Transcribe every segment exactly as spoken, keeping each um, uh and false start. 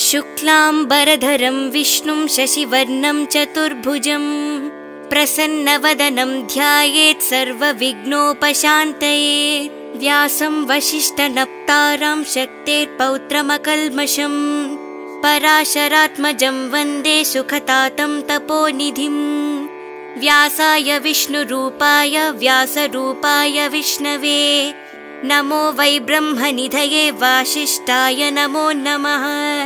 शुक्लांबरधरं विष्णुं शशिवर्णं चतुर्भुजं प्रसन्नवदनं ध्यायेत् सर्वविघ्नोपशान्तये। व्यासं वसिष्ठनप्तारं शक्तेर्पौत्रमकल्मषम् पराशरात्मजं वन्दे सुखतातं तपोनिधिं। व्यासाय विष्णुरूपाय व्यासरूपाय विष्णवे नमो वै ब्रह्मनिधये वासिष्ठाय नमो नमः।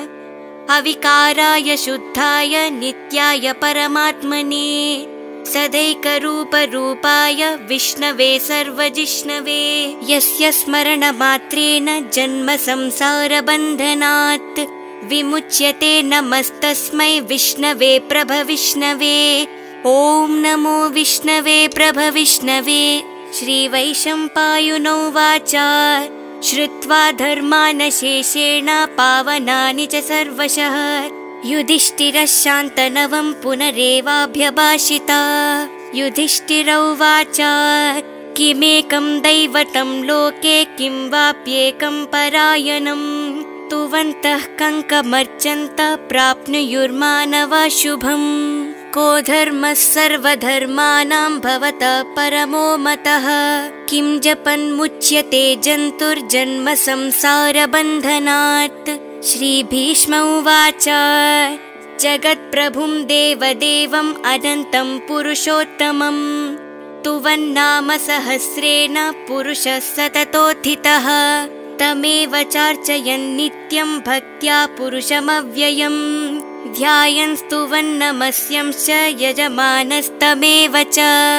अविकाराय शुद्धाय नित्याय परमात्मने सदैकरूपरूपाय विष्णवे सर्वजिष्णवे यस्य स्मरणमात्रेण जन्म संसारबन्धनात् विमुच्यते नमस्तस्मै विष्णवे प्रभविष्णवे। ॐ नमो विष्णवे प्रभविष्णवे। श्रीवैशम्पायनोवाच श्रुत्वा धर्मानशेषेण पावनानि च सर्वशः युधिष्ठिरः शान्तनवं पुनरेवाभ्यभाषिता। युधिष्ठिरोवाच किमेकं दैवतं लोके किं वाप्येकं परायणं तुवन्तः कङ्कमर्चन्त प्राप्नुयुर्मानवा शुभम्। को धर्मः सर्वधर्माणां भवतः परमो मतः किं जपन्मुच्यते जन्तुर्जन्म संसारबन्धनात्। श्रीभीष्म उवाच जगत्प्रभुं देवदेवम् अनन्तं पुरुषोत्तमं तुवन्नाम सहस्रेण पुरुषः सततोत्थितः तमेव चार्चयन् नित्यं भक्त्या पुरुषमव्ययम् ध्यायन् स्तुवन्नमस्यंश्च यजमानस्तमेव च।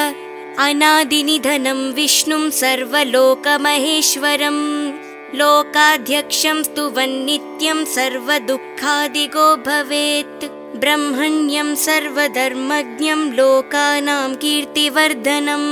अनादिनिधनं विष्णुं सर्वलोकमहेश्वरं लोकाध्यक्षं स्तुवन्नित्यं सर्वदुःखादिगो भवेत्। ब्रह्मण्यं सर्वधर्मज्ञं लोकानां कीर्तिवर्धनं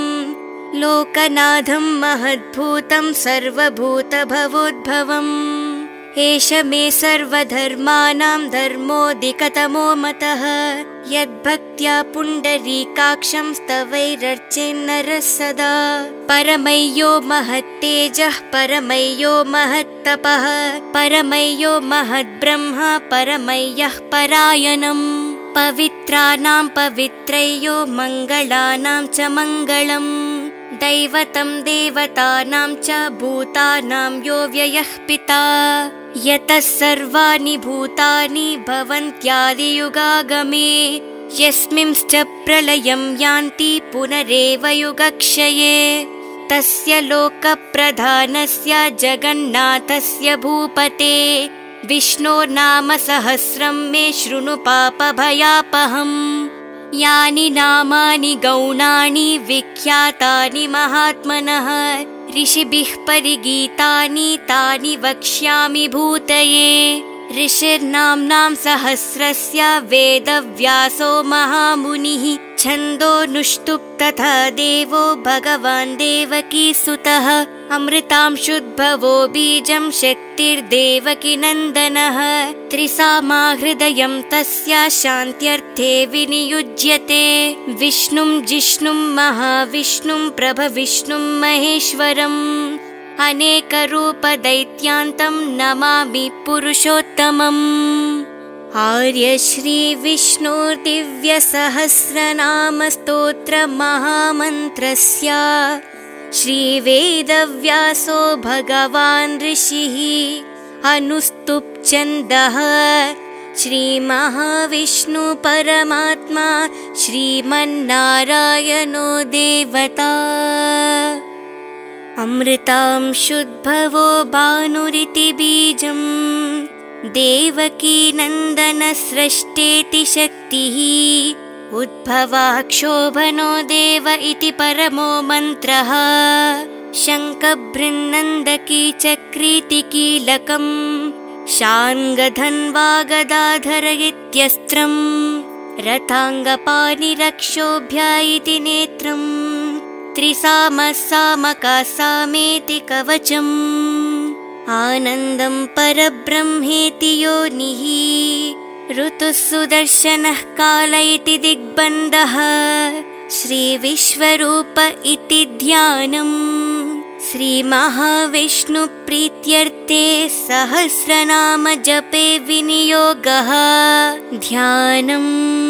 लोकनाथं महद्भूतं सर्वभूतभवोद्भवम्। एष मे सर्वधर्माणां धर्मोऽधिकतमो मतः यद्भक्त्या पुण्डरीकाक्षं स्तवैरर्चेन्नरः सदा। परमय्यो महत्तेजः परमय्यो महत्तपः परमय्यो महद्ब्रह्म परमय्यः परायणम्। पवित्राणां पवित्रयो मङ्गलानां च मङ्गलम् दैवतं देवतानां च भूतानां यो व्ययः पिता यतः सर्वाणि भूतानि भवन्त्यादियुगागमे यस्मिंश्च प्रलयं यान्ति पुनरेव युगक्षये तस्य लोकप्रधानस्य जगन्नाथस्य भूपते विष्णोर्नाम सहस्रं मे शृणु पापभयापहम्। यानि नामानि गौणानि विख्यातानि महात्मनः ऋषिभिः परिगीतानि तानि वक्ष्यामि भूतये। ऋषिर्नाम्नां सहस्रस्य वेदव्यासो महामुनिः छन्दोनुष्टुप् तथा देवो भगवान् देवकीसुतः अमृतांशुद्भवो बीजं शक्तिर्देवकी नन्दनः त्रिसामाहृदयं तस्य शान्त्यर्थे विनियुज्यते। विष्णुं जिष्णुं महाविष्णुं प्रभविष्णुं महेश्वरम् अनेकरूपदैत्यान्तं नमामि पुरुषोत्तमम्। आर्य श्री विष्णुर्दिव्यसहस्रनाम स्तोत्र महामन्त्रस्य श्रीवेदव्यासो भगवान् ऋषिः अनुस्तुप् छन्दः श्रीमहाविष्णु परमात्मा श्रीमन्नारायणो देवता। अमृतांशुद्भवो भानुरिति बीजम् देवकी नन्दनसृष्टेति शक्तिः उद्भवाक्षोभनो देव इति परमो मन्त्रः शङ्खबृन्नन्दकी चक्रीति कीलकम् शार्ङ्गधन्वा गदाधर इत्यस्त्रम् रथाङ्गपाणिरक्षोभ्य इति नेत्रम् त्रिसामसामका सामेति कवचम् आनन्दं परब्रह्मेति योनिः ऋतुः सुदर्शनः काल इति दिग्बन्धः श्रीविश्वरूप इति ध्यानम् श्रीमहाविष्णुप्रीत्यर्थे सहस्रनाम जपे विनियोगः ध्यानम्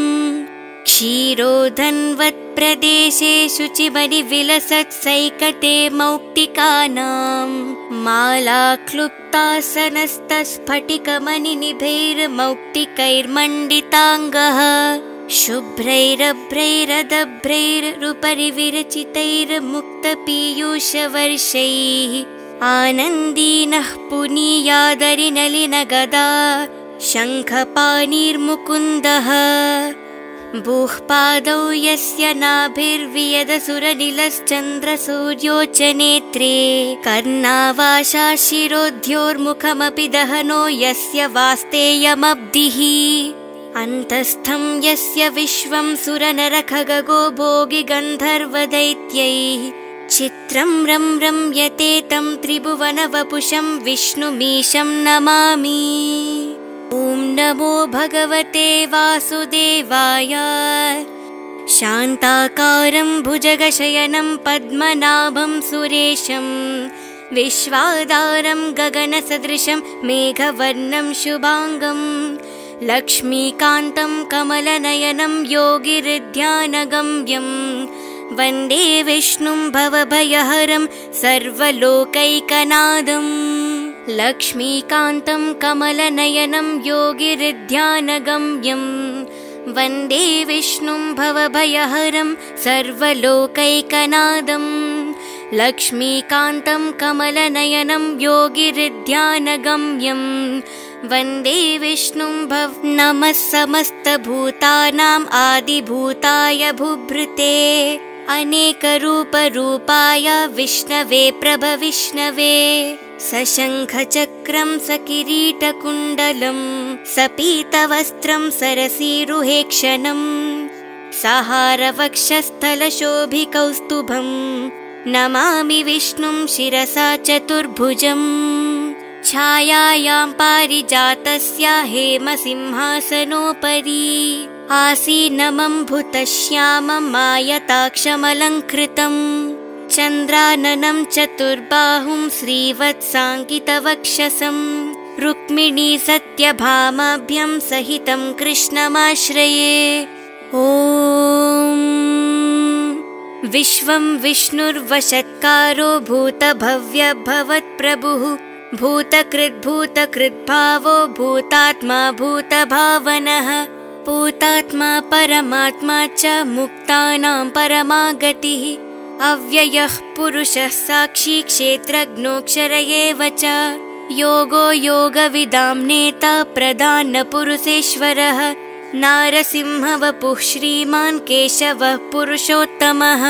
क्षीरोधन्वत्प्रदेशे शुचिमणिविलसत्सैकते मौक्तिकानां मालाक्लुप्तासनस्तस्फटिकमणिनिभैर्मौक्तिकैर्मण्डिताङ्गः शुभ्रैरभ्रैरदभ्रैरुपरि विरचितैर्मुक्तपीयूषवर्षैः आनन्दीनः पुनीयादरिनलिनगदा शङ्खपाणिर्मुकुन्दः भूः पादौ यस्य नाभिर्वियदसुरनिलश्चन्द्रसूर्यो च नेत्रे कर्णावाशा शिरोद्योर्मुखमपि दहनो यस्य वास्तेयमब्धिः अन्तस्थं यस्य विश्वं सुरनरखगो भोगि गन्धर्वदैत्यैः चित्रं रं रम्यते तं त्रिभुवनवपुषं विष्णुमीशं नमामि। ॐ नमो भगवते वासुदेवाय। शान्ताकारं भुजगशयनं पद्मनाभं सुरेशं विश्वाधारं गगनसदृशं मेघवर्णं शुभांगं लक्ष्मीकान्तं कमलनयनं योगिहृद्यानगम्यं वन्दे विष्णुं भवभयहरं सर्वलोकैकनाथं लक्ष्मीकान्तं कमलनयनं योगिहृद्यानगम्यं वन्दे विष्णुं भवभयहरं सर्वलोकैकनाथं लक्ष्मीकान्तं कमलनयनं योगिहृद्यानगम्यं वन्दे विष्णुं भव नमः समस्तभूतानां आदिभूताय भूभृते अनेकरूपरूपाय विष्णवे प्रभविष्णवे सशङ्खचक्रं सकिरीटकुण्डलं सपीतवस्त्रं सरसीरुहेक्षणं सहारवक्षस्थलशोभिकौस्तुभं नमामि विष्णुं शिरसा चतुर्भुजम् छायायां पारिजातस्य हेमसिंहासनोपरि आसीनमम्भुतश्यामं मायताक्षमलङ्कृतं चन्द्राननं चतुर्बाहुं श्रीवत्साङ्कितवक्षसं रुक्मिणी सत्यभामाभ्यां सहितं कृष्णमाश्रये। ॐ विश्वं विष्णुर्वशत्कारो भूतभव्यभवत्प्रभुः भूतकृद्भूतकृद्भावो भूतात्मा भूतभावनः भूतात्मा परमात्मा च मुक्तानां परमागतिः अव्ययः पुरुषः साक्षी क्षेत्रज्ञोऽक्षर एव च योगो योगविदां नेता प्रधानपुरुषेश्वरः नारसिंहवपुः श्रीमान् केशवः पुरुषोत्तमः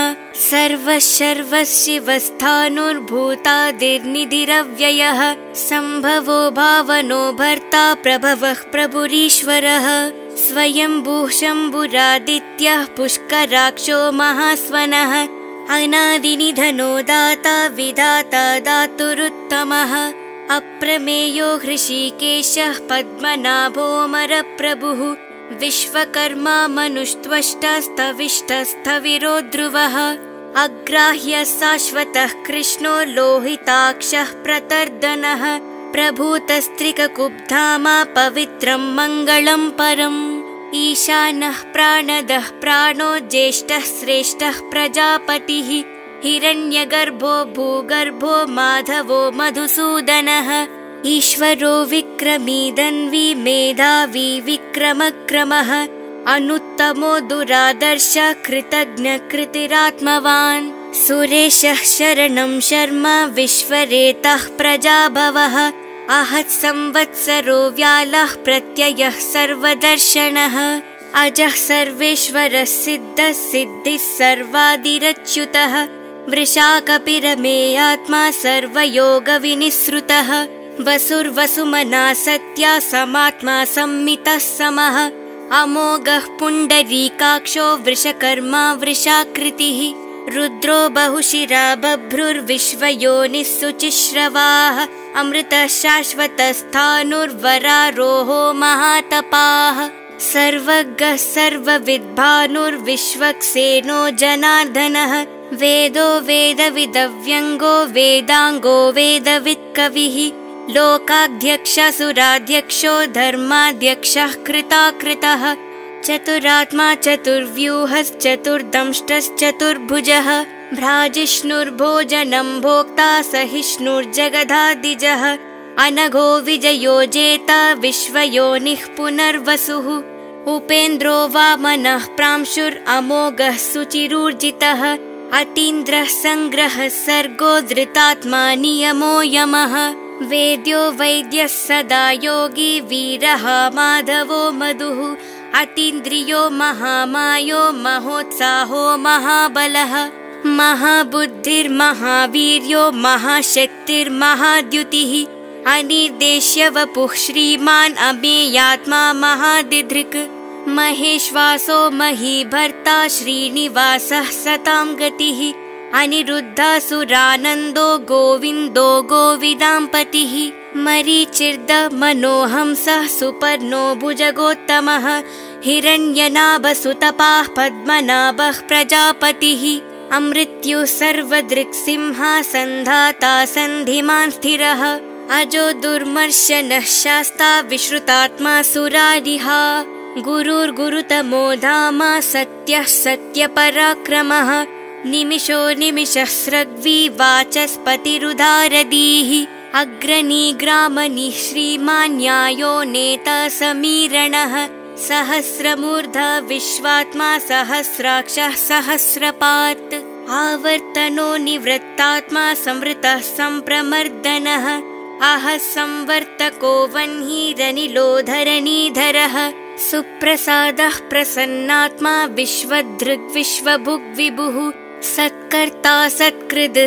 सर्वशर्वशिवस्थाणुर्भूतादिर्निधिरव्ययः सम्भवो भावनो भर्ता प्रभवः प्रभुरीश्वरः स्वयंभूः शम्भुरादित्यः पुष्कराक्षो महास्वनः अनादिनिधनो दाता विधाता दातुरुत्तमः अप्रमेयो हृषीकेशः पद्मनाभोऽमरप्रभुः विश्वकर्मा मनुष्त्वष्टस्तविष्टस्थविरो ध्रुवः अग्राह्यः शाश्वतः कृष्णो लोहिताक्षः प्रतर्दनः प्रभूतस्त्रिककुब्धामा पवित्रं मङ्गलं परम् ईशानः प्राणदः प्राणो ज्येष्ठः श्रेष्ठः प्रजापतिः हिरण्यगर्भो भूगर्भो माधवो मधुसूदनः ईश्वरो विक्रमी धन्वी मेधावी विक्रमक्रमः अनुत्तमो दुरादर्शः कृतज्ञः कृतिरात्मवान् सुरेशः शरणं शर्मा विश्वरेतः प्रजाभवः आहत् संवत्सरो व्यालः प्रत्ययः सर्वदर्शनः अजः सर्वेश्वरः सिद्धः सिद्धिः सर्वादिरच्युतः वृषाकपिरमेयात्मा सर्वयोगविनिसृतः वसुर्वसुमना सत्या समात्मा सम्मितः समः अमोघः पुण्डरीकाक्षो वृषकर्मा वृषाकृतिः रुद्रो बहुशिरा बभ्रुर्विश्वयोनिः शुचिश्रवाः अमृतः शाश्वतस्थाणुर्वरारोहो महातपाः सर्वज्ञः सर्वविद्भानुर्विश्वक्सेनो जनार्दनः वेदो वेदविदव्यङ्गो वेदाङ्गो वेदवित्कविः लोकाध्यक्षसुराध्यक्षो धर्माध्यक्षः कृताकृतः चतुरात्मा चतुर्व्यूहश्चतुर्दंष्टश्चतुर्भुजः भ्राजिष्णुर्भोजनं भोक्ता सहिष्णुर्जगदादिजः अनघो विजयो जेता विश्वयोनिः पुनर्वसुः उपेन्द्रो वामनः प्रांशुरमोघः सुचिरूर्जितः अतीन्द्रः सङ्ग्रहः सर्गो धृतात्मा नियमो यमः वेद्यो वैद्यः सदा योगी वीरः माधवो मधुः अतीन्द्रियो महामायो महोत्साहो महाबलः महाबुद्धिर्महावीर्यो महाशक्तिर्महाद्युतिः अनिर्देश्य वपुः श्रीमान् अमेयात्मा महादिधृक् महेश्वासो महीभर्ता श्रीनिवासः सतां गतिः अनिरुद्धासुरानन्दो गोविन्दो गोविदाम्पतिः मरीचिर्दमनोहंसः सुपर्णो भुजगोत्तमः हिरण्यनाभसुतपाः पद्मनाभः प्रजापतिः अमृत्युः सर्वदृक्सिंहासन्धाता सन्धिमान् स्थिरः अजो दुर्मर्शनः शास्ता विश्रुतात्मा सुरारिहा गुरुर्गुरुतमो धामा सत्यः सत्यपराक्रमः निमिषो निमिषस्रग्वी वाचस्पतिरुदारदीः अग्रनीग्रामनिः श्रीमान् न्यायो नेता समीरणः सहस्रमूर्धा विश्वात्मा सहस्राक्षः सहस्रपात् आवर्तनो निवृत्तात्मा संवृतः सम्प्रमर्दनः अहः संवर्तको वह्निरनिलोधरणीधरः सुप्रसादः प्रसन्नात्मा विश्वदृग्विश्वभुग्विभुः सत्कर्ता सत्कृदः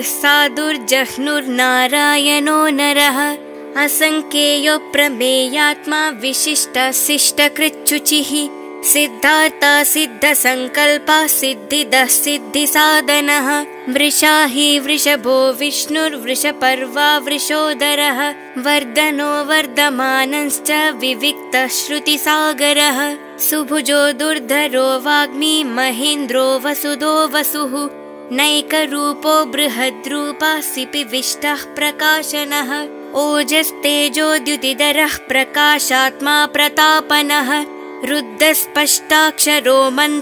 साधुर्जह्नुर्नारायणो नरः असङ्ख्येयो प्रमेयात्मा विशिष्टशिष्टकृच्छुचिः सिद्धार्था सिद्धसङ्कल्पः सिद्धिदः सिद्धिसाधनः वृषाहि वृषभो विष्णुर्वृषपर्वा वृषोदरः वर्धनो वर्धमानश्च विविक्तः श्रुतिसागरः सुभुजो दुर्धरो वाग्मी महेन्द्रो वसुदो वसुः नैकरूपो बृहद्रूपः सिपिविष्टः प्रकाशनः ओजस्तेजोद्युतिधरः प्रकाशात्मा प्रतापनः रुद्धस्पष्टाक्षरो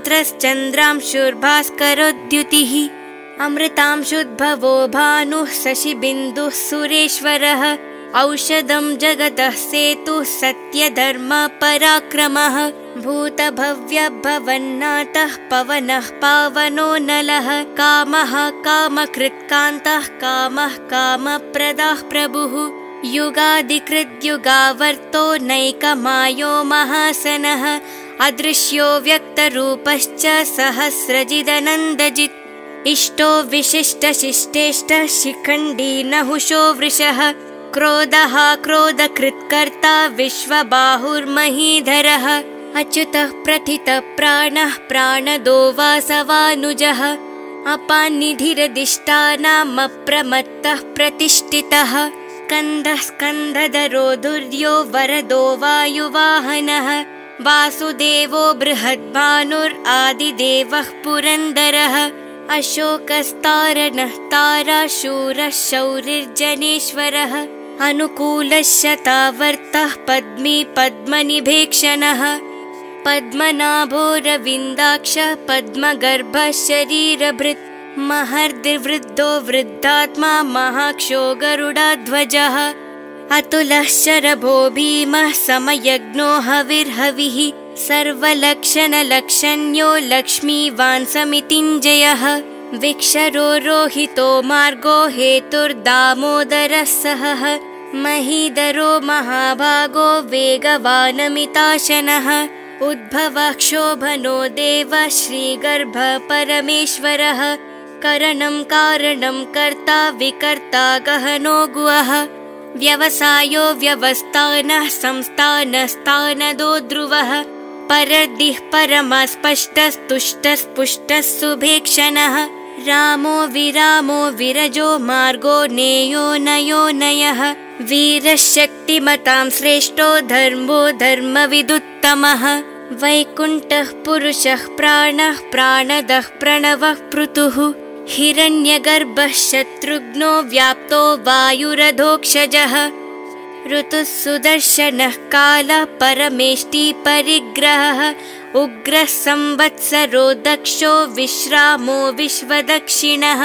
मन्त्रश्चन्द्रांशुर्भास्करोद्युतिः अमृतांशुद्भवो भानुः शशिबिन्दुः सुरेश्वरः औषधं जगतः सेतुः सत्यधर्मपराक्रमः भूतभव्यभवन्नाथः पवनः पावनो नलः कामः कामकृत्कान्तः कामः कामप्रदः प्रभुः युगादिकृद्युगावर्तो नैकमायो महासनः अदृश्यो व्यक्तरूपश्च सहस्रजिदनन्दजित् इष्टो विशिष्टशिष्टेष्टः शिखण्डी नहुषो वृषः क्रोधः क्रोधकृत्कर्ता विश्वबाहुर्महीधरः अच्युतः प्रथितः प्राणः प्राणदो वासवानुजः अपान्निधिरधिष्ठानमप्रमत्तः प्रतिष्ठितः स्कन्दः स्कन्धधरो दुर्यो वरदो वायुवाहनः वासुदेवो बृहद्भानुरादिदेवः पुरन्दरः अशोकस्तारणः ताराशूरः शौरिर्जनेश्वरः अनुकूलः शतावर्तः पद्मी पद्मनिभेक्षणः पद्मनाभो रविन्दाक्षः पद्मगर्भः शरीरभृत् महर्दिवृद्धो वृद्धात्मा महाक्षो गरुडध्वजः अतुलः शरभो भीमः समयज्ञो हविर्हविः सर्वलक्षणलक्षण्यो लक्ष्मीवान् समितिञ्जयः विक्षरो रोहितो मार्गो हेतुर्दामोदरः सहः महीधरो महाभागो वेगवानमिताशनः उद्भवः क्षोभनो देवः श्रीगर्भः परमेश्वरः करणं कारणं कर्ता विकर्ता गहनो गुहः व्यवसायो व्यवस्थानः संस्थानस्थानदो ध्रुवः परदिः परमस्पष्टस्तुष्टस्पुष्टः सुभेक्षणः रामो विरामो विरजो मार्गो नेयो नयो नयः वीरशक्तिमतां श्रेष्ठो धर्मो धर्मविदुत्तमः वैकुण्ठः पुरुषः प्राणः प्राणदः प्रणवः पृथुः हिरण्यगर्भः शत्रुघ्नो व्याप्तो वायुरधोक्षजः ऋतुः सुदर्शनः कालः परमेष्टि परिग्रहः उग्रः संवत्सरो दक्षो विश्रामो विश्वदक्षिणः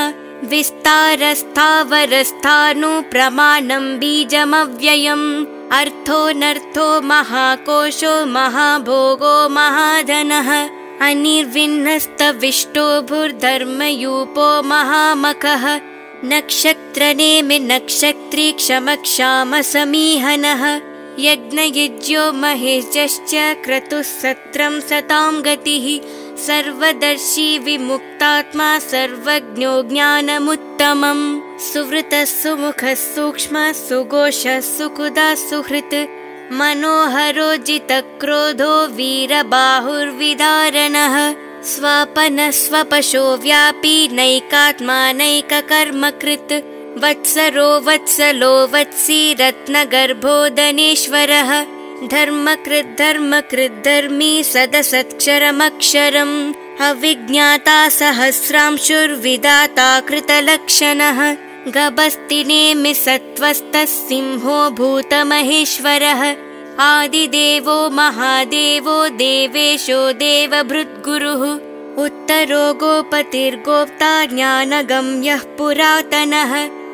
विस्तारस्थावरस्थानु प्रमाणं बीजमव्ययम् अर्थोऽनर्थो महाकोशो महाभोगो महाधनः अनिर्विन्नस्तविष्टो भूर्धर्मयूपो महामखः नक्षत्रनेमि नक्षत्री क्षमक्षामसमीहनः यज्ञयुज्यो महेशश्च क्रतुः सत्रं सतां गतिः सर्वदर्शी विमुक्तात्मा सर्वज्ञो ज्ञानमुत्तमम् सुवृतः सुमुखः सूक्ष्मः सुघोषः सुकुदा सुहृत् मनोहरो जितक्रोधो वीरबाहुर्विदारणः स्वापनः स्वपशो व्यापी नैकात्मा नैककर्मकृत् वत्सरो वत्सलो वत्सी रत्नगर्भो धनेश्वरः धर्मकृत् धर्मकृत् धर्मी सदसत्क्षरमक्षरम् अविज्ञाता सहस्रांशुर्विदाता कृतलक्षणः गभस्तिनेमि सत्त्वस्तः सिंहो भूतमहेश्वरः आदिदेवो महादेवो देवेशो देवभृद्गुरुः उत्तरो गोपतिर्गोप्ता ज्ञानगम्यः पुरातनः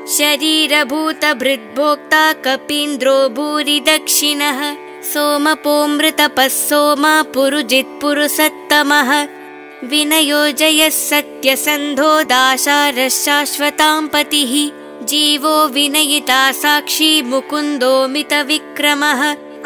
शरीरभूतभृद्भोक्ता कपीन्द्रो भूरि दक्षिणः सोमपोऽमृतपः सोमा पुरुजित्पुरुषत्तमः विनयो जयः सत्यसन्धो दाशारः शाश्वतां पतिः जीवो विनयिता साक्षी मुकुन्दो मितविक्रमः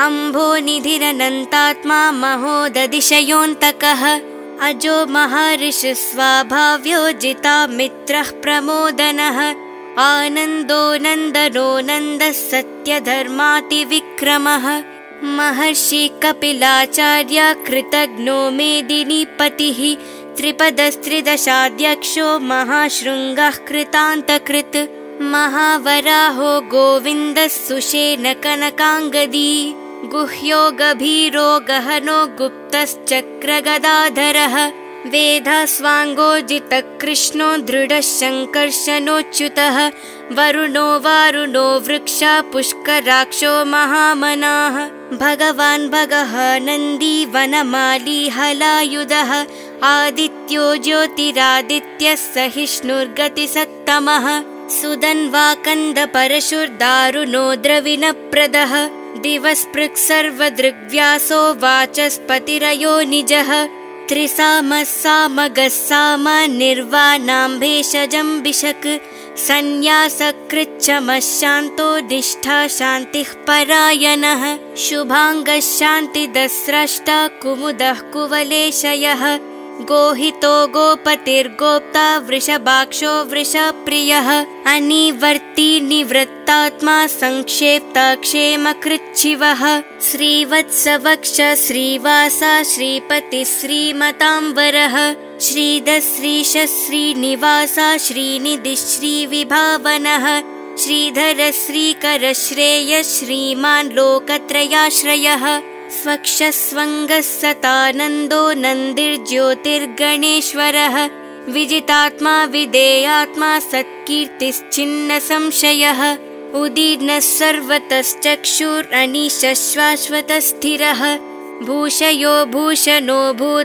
अम्भोनिधिरनन्तात्मा महोदधिशयोऽन्तकः अजो महर्षिः स्वाभाव्यो जिता मित्रः प्रमोदनः आनन्दो नन्दनो नन्दः सत्यधर्मातिविक्रमः महर्षि कपिलाचार्य कृतघ्नो मेदिनीपतिः त्रिपदस्त्रिदशाध्यक्षो महाशृङ्गः कृतान्तकृत् महावराहो गोविन्दः सुषेण कनकाङ्गदी गुह्यो गभीरो गहनो गुप्तश्चक्रगदाधरः वेदास्वाङ्गो जितकृष्णो दृढः शङ्कर्षणोच्युतः वरुणो वारुणो वृक्षा पुष्कराक्षो महामनाः भगवान् भगः नन्दी वनमाली हलायुधः आदित्यो ज्योतिरादित्यः सहिष्णुर्गतिसत्तमः सुदन्वाकन्दपरशुर्दारुणो द्रविणप्रदः दिवस्पृक् सर्वदृग्व्यासो वाचस्पतिरयो निजः त्रिसामः सामगः साम निर्वाणां भेषजम्बिषक् सन्न्यासकृच्छमः शान्तो निष्ठा शान्तिः परायणः शुभाङ्गः शान्तिदस्रष्टा कुमुदः कुवलेशयः गोहितो गोपतिर्गोप्ता वृषभाक्षो वृषप्रियः अनिवर्ती निवृत्तात्मा संक्षेप्ता क्षेमकृच्छिवः श्रीवत्सवक्ष श्रीवासा श्रीपतिः श्रीमताम्बरः श्रीधः श्रीश श्रीनिवासा श्रीनिधिः श्रीविभावनः श्रीधर श्रीकर श्रेयः श्रीमान् लोकत्रयाश्रयः स्वक्षस्वङ्गः सतानन्दो नन्दिर्ज्योतिर्गणेश्वरः विजितात्मा विदेयात्मा सत्कीर्तिश्चिन्न संशयः उदीर्णः सर्वतश्चक्षुरनीशश्वाश्वतस्थिरः भूषयो भूषणो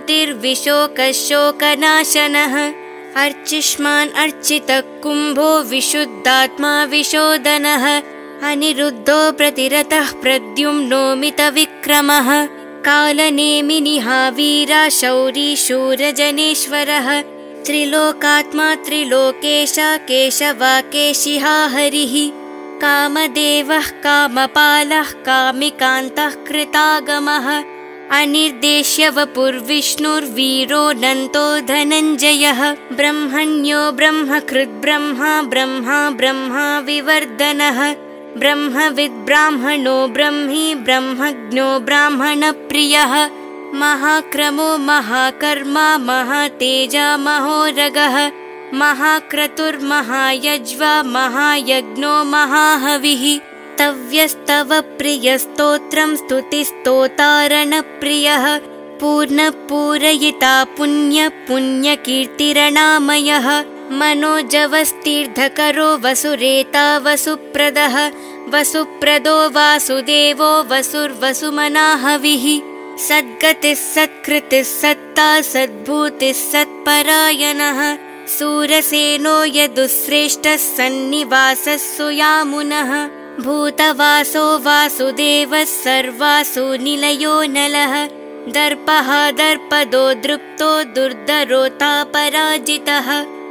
भूतिर्विशोकशोकनाशनः अर्चिष्मान् अर्चितः कुम्भो विशुद्धात्मा विशोदनः अनिरुद्धो प्रतिरतः प्रद्युम्नो मितविक्रमः कालनेमिनिहा वीरा शौरी शूरजनेश्वरः त्रिलोकात्मा त्रिलोकेश केशवाकेशिहा हरिः कामदेवः कामपालः कामिकान्तः कृतागमः अनिर्देश्य वपुर्विष्णुर्वीरोऽनन्तो धनञ्जयः ब्रह्मण्यो ब्रह्मकृद् ब्रह्मा ब्रह्मा ब्रह्मा विवर्धनः ब्रह्मविद् ब्राह्मणो ब्रह्मी ब्रह्मज्ञो ब्राह्मणप्रियः महाक्रमो महाकर्मा महातेजा महोरगः महाक्रतुर्महायज्वा महायज्ञो महाहविः तव्यस्तव प्रियस्तोत्रं स्तुतिस्तोतारणप्रियः पूर्णपूरयिता पुण्य पुण्यकीर्तिरणामयः मनोजवस्तीर्धकरो वसुरेता वसुप्रदः वसुप्रदो वासुदेवो वसुर्वसुमनाहविः सद्गतिः सत्कृतिः सत्ता सद्भूतिः सत्परायणः सूरसेनो यदुश्रेष्ठः सन्निवासः सुयामुनः भूतवासो वासुदेवः सर्वासु निलयो नलः दर्पः दर्पदो दृप्तो दुर्धरोतापराजितः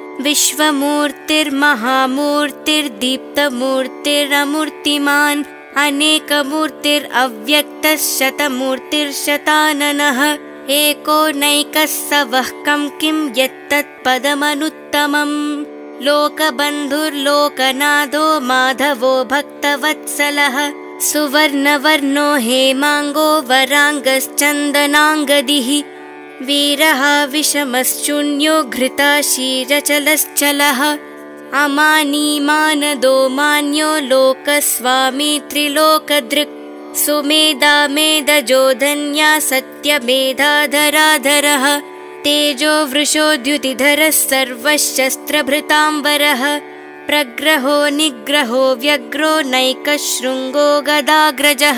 विश्वमूर्तिर्महामूर्तिर्दीप्तमूर्तिरमूर्तिमान् अनेकमूर्तिरव्यक्तः शतमूर्तिर्शताननः एको नैकः स वः कं किं यत्तत्पदमनुत्तमम् लोकबन्धुर्लोकनाथो माधवो भक्तवत्सलः सुवर्णवर्णो हेमाङ्गो वराङ्गश्चन्दनाङ्गदिः वीरः विषमश्चून्यो घृताशीरचलश्चलः अमानीमानदो मान्यो लोकस्वामी त्रिलोकदृक् सुमेधा मेधजो धन्या सत्यमेधाधराधरः तेजो वृषोद्युतिधरः सर्वशस्त्रभृताम्बरः प्रग्रहो निग्रहो व्यग्रो नैकशृङ्गो गदाग्रजः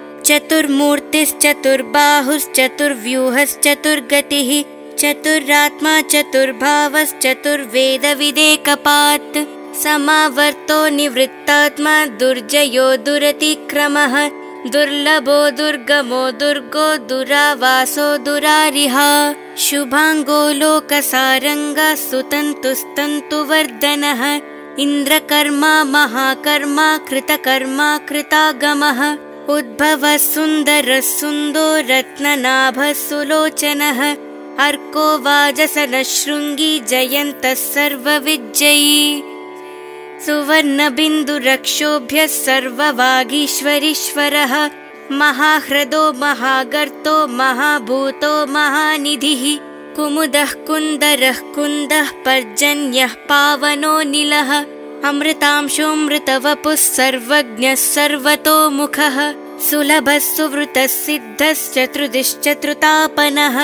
चतुर्मूर्तिश्चतुर्बाहुश्चतुर्व्यूहश्चतुर्गतिः चतुरात्मा चतुर्भावश्चतुर्वेदविदेकपात् समावर्तो निवृत्तात्मा दुर्जयो दुरतिक्रमः दुर्लभो दुर्गमो दुर्गो दुरावासो दुरारिहा शुभाङ्गो लोकसारङ्गा सुतन्तुस्तन्तुवर्धनः इन्द्रकर्मा महाकर्मा कृतकर्मा कृतागमः उद्भवः सुन्दरः सुन्दो रत्ननाभः सुलोचनः अर्को वाजसनः शृङ्गी जयन्तः सर्वविजयी सुवर्णबिन्दुरक्षोभ्यः सर्ववागीश्वरीश्वरः महाह्रदो महागर्तो महाभूतो महानिधिः कुमुदः कुन्दरः कुन्दः पर्जन्यः पावनो निलः अमृतांशोऽमृतवपुः सर्वज्ञः सर्वतोमुखः सुलभः सुवृतः सिद्धश्चतुर्दिश्चतुर्तापनः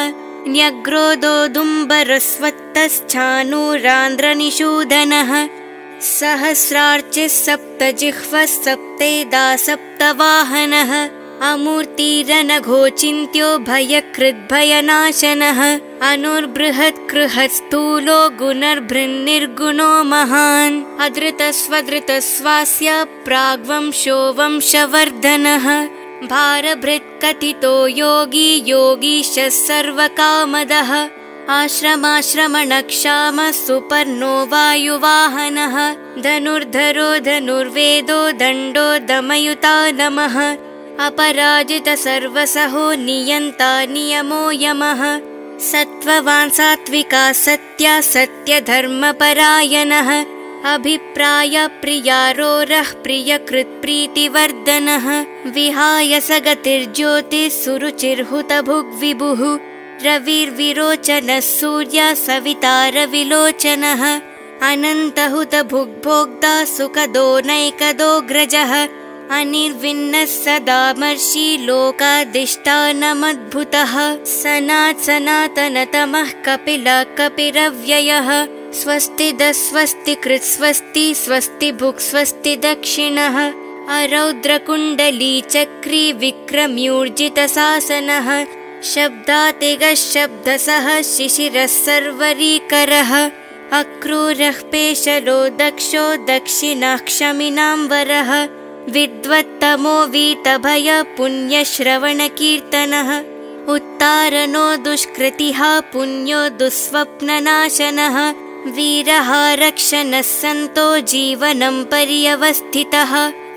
न्यग्रोदोदुम्बरस्वत्तश्चानूरान्ध्रनिषूदनः सहस्रार्चिः सप्तजिह्वः सप्तेदा सप्तवाहनः अमूर्तिरनघोचिन्त्यो भयकृद्भयनाशनः अनुर्बृहत्कृहत् स्थूलो गुणर्भृन्निर्गुणो महान् अधृतस्वधृतस्वास्य प्राग्वंशो वंशवर्धनः भारभृत्कथितो योगी योगीशः सर्वकामदः आश्रमाश्रमणक्षामः सुपर्णो वायुवाहनः धनुर्धरो धनुर्वेदो दण्डो दमयुता नमः अपराजितसर्वसहो नियन्ता नियमो यमः सत्त्ववान् सात्विका सत्या सत्यधर्मपरायणः अभिप्रायप्रियारोरः प्रियकृत्प्रीतिवर्धनः विहाय सगतिर्ज्योतिः सुरुचिर्हुतभुग्विभुः रविर्विरोचनः सूर्यः सविता रविलोचनः अनन्तहुतभुग्भोक्ता सुखदो नैकदोऽग्रजः अनिर्विन्नः सदामर्षि लोकाधिष्ठानमद्भुतः सनात् सनातनतमः कपिलः कपिरव्ययः स्वस्तिदः स्वस्तिकृत् स्वस्ति स्वस्ति भुक् स्वस्ति दक्षिणः अरौद्रकुण्डली चक्री विक्रम्यूर्जितशासनः शब्दातिगः शब्दसः शिशिरः सर्वरीकरः अक्रूरः पेशलो दक्षो दक्षिणः क्षमिनाम्बरः विद्वत्तमो वीतभय पुण्यश्रवणकीर्तनः उत्तारणो दुष्कृतिः पुण्यो दुःस्वप्ननाशनः वीरः रक्षणः सन्तो जीवनं पर्यवस्थितः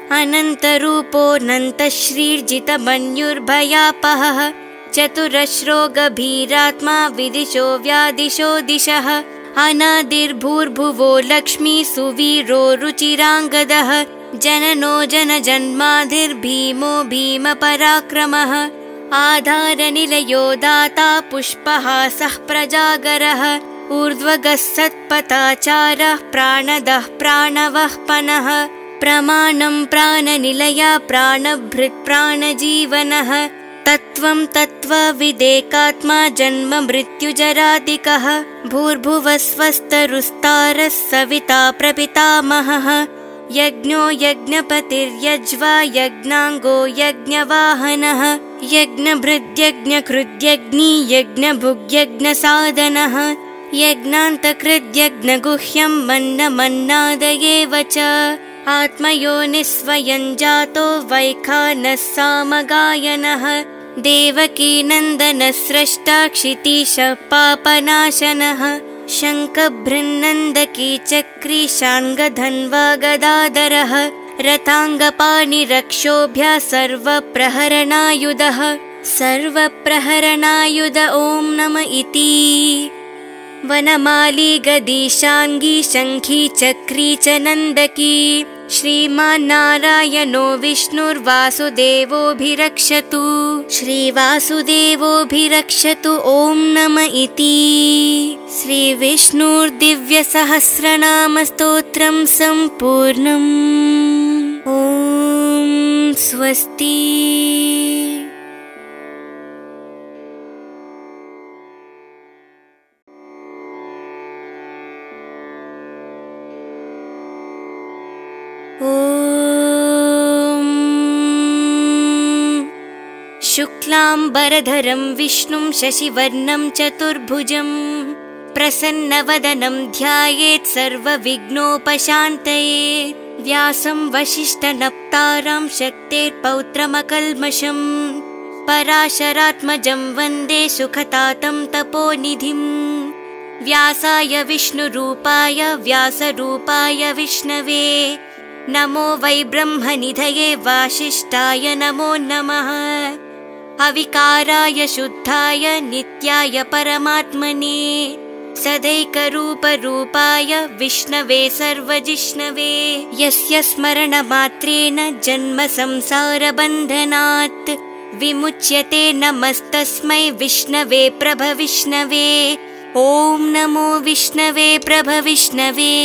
अनन्तरूपोऽनन्तश्रीर्जितमन्युर्भयापहः चतुरश्रो गभीरात्मा विदिशो व्यादिशो दिशः अनादिर्भूर्भुवो लक्ष्मी सुवीरो रुचिराङ्गदः जननो जनजन्माधिर्भीमो भीमपराक्रमः आधारनिलयो दाता पुष्पहासः प्रजागरः ऊर्ध्वगः सत्पथाचारः प्राणदः प्राणवः पनः प्रमाणं प्राणनिलया प्राणभृत् प्राणजीवनः तत्त्वं तत्त्वविदेकात्मा जन्म मृत्युजरादिकः भूर्भुवस्वस्तरुस्तारः सविता प्रपितामहः यज्ञो यज्ञपतिर्यज्वा यज्ञाङ्गो यज्ञवाहनः यज्ञभृद्यज्ञकृद्यज्ञी यज्ञभुग्यज्ञसाधनः यज्ञान्तकृद्यज्ञगुह्यं मन्नमन्नादयेव च आत्मयोनिस्वयं जातो वैखानः सामगायनः देवकीनन्दनस्रष्टा क्षितीशः पापनाशनः शङ्खभृन्नन्दकी चक्री शाङ्गधन्वा गदाधरः रथाङ्गपाणिरक्षोभ्यः सर्वप्रहरणायुधः सर्वप्रहरणायुध ॐ नम इति वनमाली गदीशाङ्गी शङ्खी चक्री च नन्दकी श्रीमान्नारायणो विष्णुर्वासुदेवोऽभिरक्षतु श्रीवासुदेवोऽभिरक्षतु ॐ नम इति श्रीविष्णुर्दिव्यसहस्रनामस्तोत्रं सम्पूर्णम् ॐ स्वस्ति। शुक्लाम्बरधरं विष्णुं शशिवर्णं चतुर्भुजं प्रसन्नवदनं ध्यायेत् सर्वविघ्नोपशान्तये व्यासं वसिष्ठनप्तारं शक्तेर्पौत्रमकल्मषं पराशरात्मजं वन्दे सुखतातं तपोनिधिं व्यासाय विष्णुरूपाय व्यासरूपाय विष्णवे नमो वै ब्रह्मनिधये वासिष्ठाय नमो नमः अविकाराय शुद्धाय नित्याय परमात्मने सदैकरूपरूपाय विष्णवे सर्वजिष्णवे यस्य स्मरणमात्रेण जन्म संसारबन्धनात् विमुच्यते नमस्तस्मै विष्णवे प्रभविष्णवे ॐ नमो विष्णवे प्रभविष्णवे।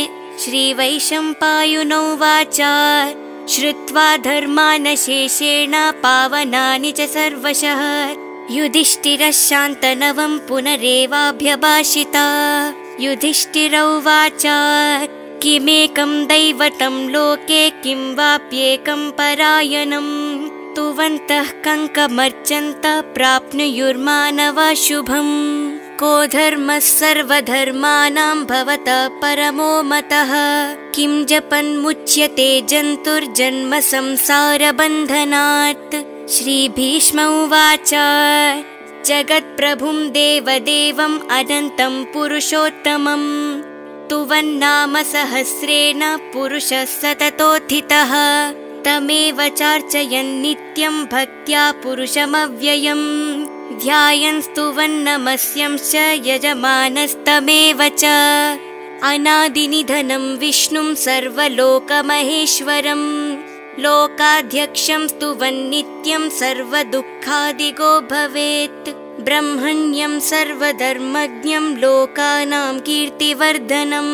श्रीवैशम्पायनोवाच श्रुत्वा धर्मानशेषेण पावनानि च सर्वशः युधिष्ठिरः शान्तनवं पुनरेवाभ्यभाषिता युधिष्ठिरोवाच किमेकं दैवतं लोके किं वाप्येकं परायणं तुवन्तः कङ्कमर्चन्तः प्राप्नुयुर्मानवा शुभम् को धर्मः सर्वधर्माणां भवतः परमो मतः किं जपन्मुच्यते जन्तुर्जन्म संसारबन्धनात्। श्रीभीष्म उवाच जगत्प्रभुं देवदेवम् अनन्तं पुरुषोत्तमं तुवन्नाम सहस्रेण पुरुषः सततोत्थितः तमेव चार्चयन् नित्यं भक्त्या पुरुषमव्ययम् ध्यायन् स्तुवन्नमस्यं च यजमानस्तमेव च अनादिनिधनं विष्णुं सर्वलोकमहेश्वरं लोकाध्यक्षं स्तुवन्नित्यं सर्वदुःखादिगो भवेत् ब्रह्मण्यं सर्वधर्मज्ञं लोकानां कीर्तिवर्धनं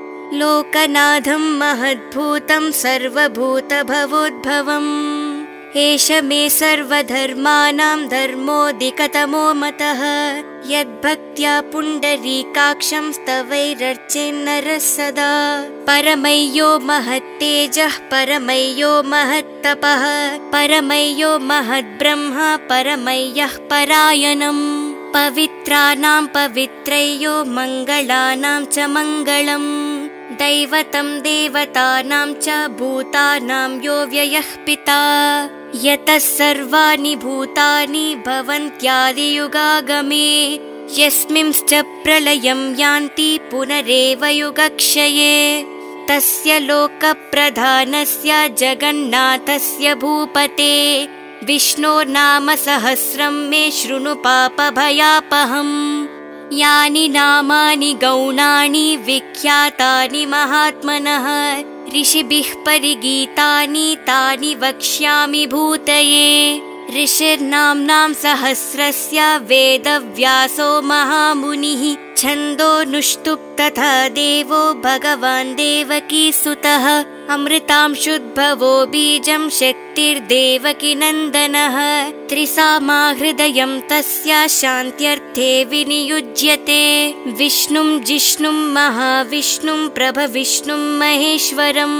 लोकनाथं महद्भूतं सर्वभूतभवोद्भवम् एष मे सर्वधर्माणां धर्मोऽधिकतमो मतः यद्भक्त्या पुण्डरीकाक्षं स्तवैरर्चेन्नरः सदा परमय्यो महत्तेजः परमय्यो महत्तपः परमय्यो महद्ब्रह्म परमय्यः परायणम् पवित्राणां पवित्रयो मङ्गलानां च मङ्गलम् दैवतं देवतानां च भूतानां यो व्ययः पिता यतः सर्वाणि भूतानि भवन्त्यादियुगागमे यस्मिंश्च प्रलयं यान्ति पुनरेव युगक्षये तस्य लोकप्रधानस्य जगन्नाथस्य भूपते विष्णोर्नाम सहस्रं मे शृणु पापभयापहम् यानि नामानि गौणानि विख्यातानि महात्मनः ऋषिभिः परिगीतानि तानि वक्ष्यामि भूतये ऋषिर्नाम्नां सहस्रस्य वेदव्यासो महामुनिः छन्दोनुष्टुप् तथा देवो भगवान् देवकीसुतः अमृतांशुद्भवो बीजं शक्तिर्देवकी नन्दनः त्रिसामाहृदयं तस्य शान्त्यर्थे विनियुज्यते विष्णुं जिष्णुं महाविष्णुं प्रभविष्णुं महेश्वरम्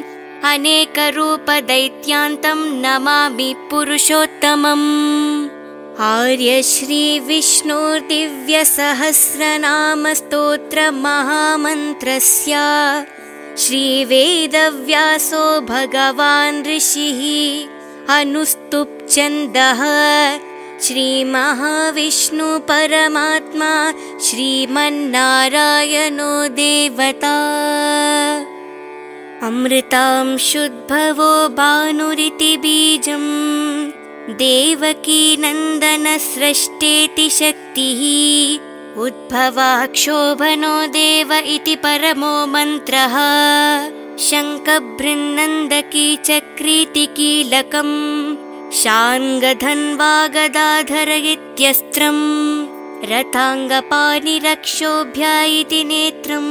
अनेकरूपदैत्यान्तं नमामि पुरुषोत्तमम् आर्य श्री विष्णोर्दिव्यसहस्रनामस्तोत्रमहामन्त्रस्य श्रीवेदव्यासो भगवान् ऋषिः अनुस्तुप् छन्दः श्रीमहाविष्णु परमात्मा श्रीमन्नारायणो देवता अमृतांशुद्भवो भानुरिति बीजम् देवकी नन्दनसृष्टेति शक्तिः उद्भवाक्षोभनो देव इति परमो मन्त्रः शङ्खबृन्नन्दकी चक्रीति कीलकम् शार्ङ्गधन्वा गदाधर इत्यस्त्रम् रथाङ्गपाणिरक्षोभ्य इति नेत्रम्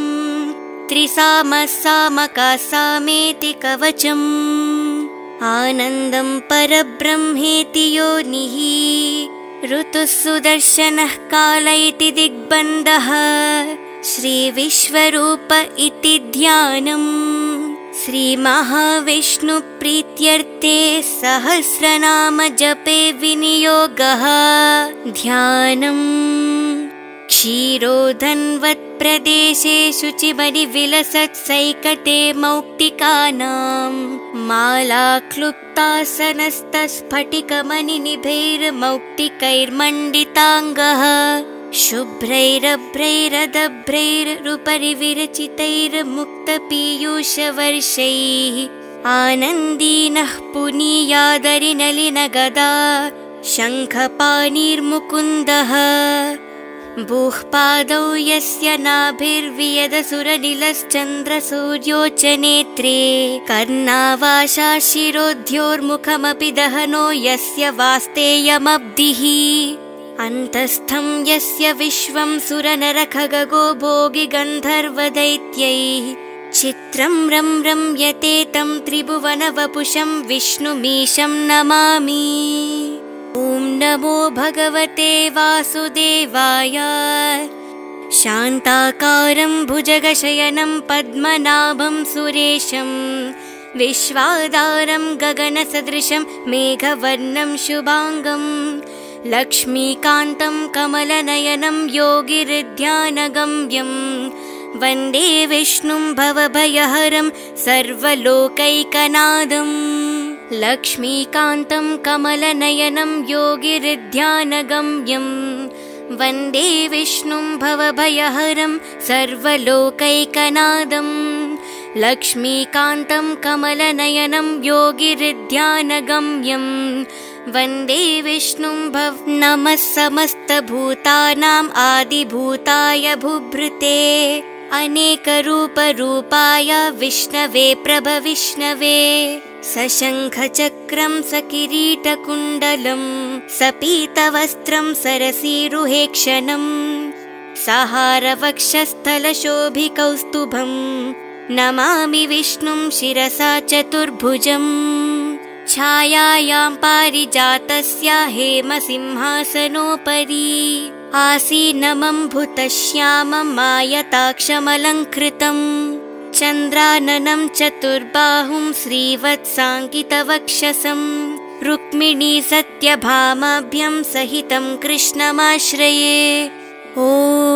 त्रिसामसामकासामेति कवचम् आनन्दं परब्रह्मेति योनिः ऋतुः सुदर्शनः काल इति दिग्बन्धः श्रीविश्वरूप इति ध्यानम् श्रीमहाविष्णुप्रीत्यर्थे सहस्रनाम जपे विनियोगः ध्यानम् क्षीरोधन्वत्प्रदेशे शुचिमणिविलसत्सैकटे मौक्तिकानां मालाक्लुप्तासनस्तस्फटिकमणिनिभैर्मौक्तिकैर्मण्डिताङ्गः शुभ्रैरभ्रैरदभ्रैरुपरि विरचितैर्मुक्तपीयूषवर्षैः आनन्दीनः पुनीयादरिनलिनगदा शङ्खपाणिर्मुकुन्दः भूः पादौ यस्य नाभिर्वियदसुरनिलश्चन्द्रसूर्यो च नेत्रे कर्णावाशा शिरोद्योर्मुखमपि दहनो यस्य वास्तेयमब्धिः अन्तस्थं यस्य विश्वं सुरनरखगो भोगि गन्धर्वदैत्यैः चित्रं रं रम्यते तं त्रिभुवनवपुषं विष्णुमीशं नमामि। ॐ नमो भगवते वासुदेवाय शान्ताकारं भुजगशयनं पद्मनाभं सुरेशं विश्वाधारं गगनसदृशं मेघवर्णं शुभांगं लक्ष्मीकान्तं कमलनयनं योगिहृद्यानगम्यं वन्दे विष्णुं भवभयहरं सर्वलोकैकनाथम् लक्ष्मीकान्तं कमलनयनं योगिहृद्यानगम्यं वन्दे विष्णुं भवभयहरं सर्वलोकैकनाथं लक्ष्मीकान्तं कमलनयनं योगिहृद्यानगम्यं वन्दे विष्णुं भव नमः समस्तभूतानाम् आदिभूताय भूभृते अनेकरूपरूपाय विष्णवे प्रभविष्णवे सशङ्खचक्रं सकिरीटकुण्डलं सपीतवस्त्रं सरसीरुहेक्षणं सहारवक्षस्थलशोभिकौस्तुभं नमामि विष्णुं शिरसा चतुर्भुजम् छायायां पारिजातस्य हेमसिंहासनोपरि आसीनमम्भुतश्यामं मायताक्षमलङ्कृतं चन्द्राननं चतुर्बाहुं श्रीवत्साङ्कितवक्षसं रुक्मिणी सत्यभामाभ्यं सहितं कृष्णमाश्रये। ॐ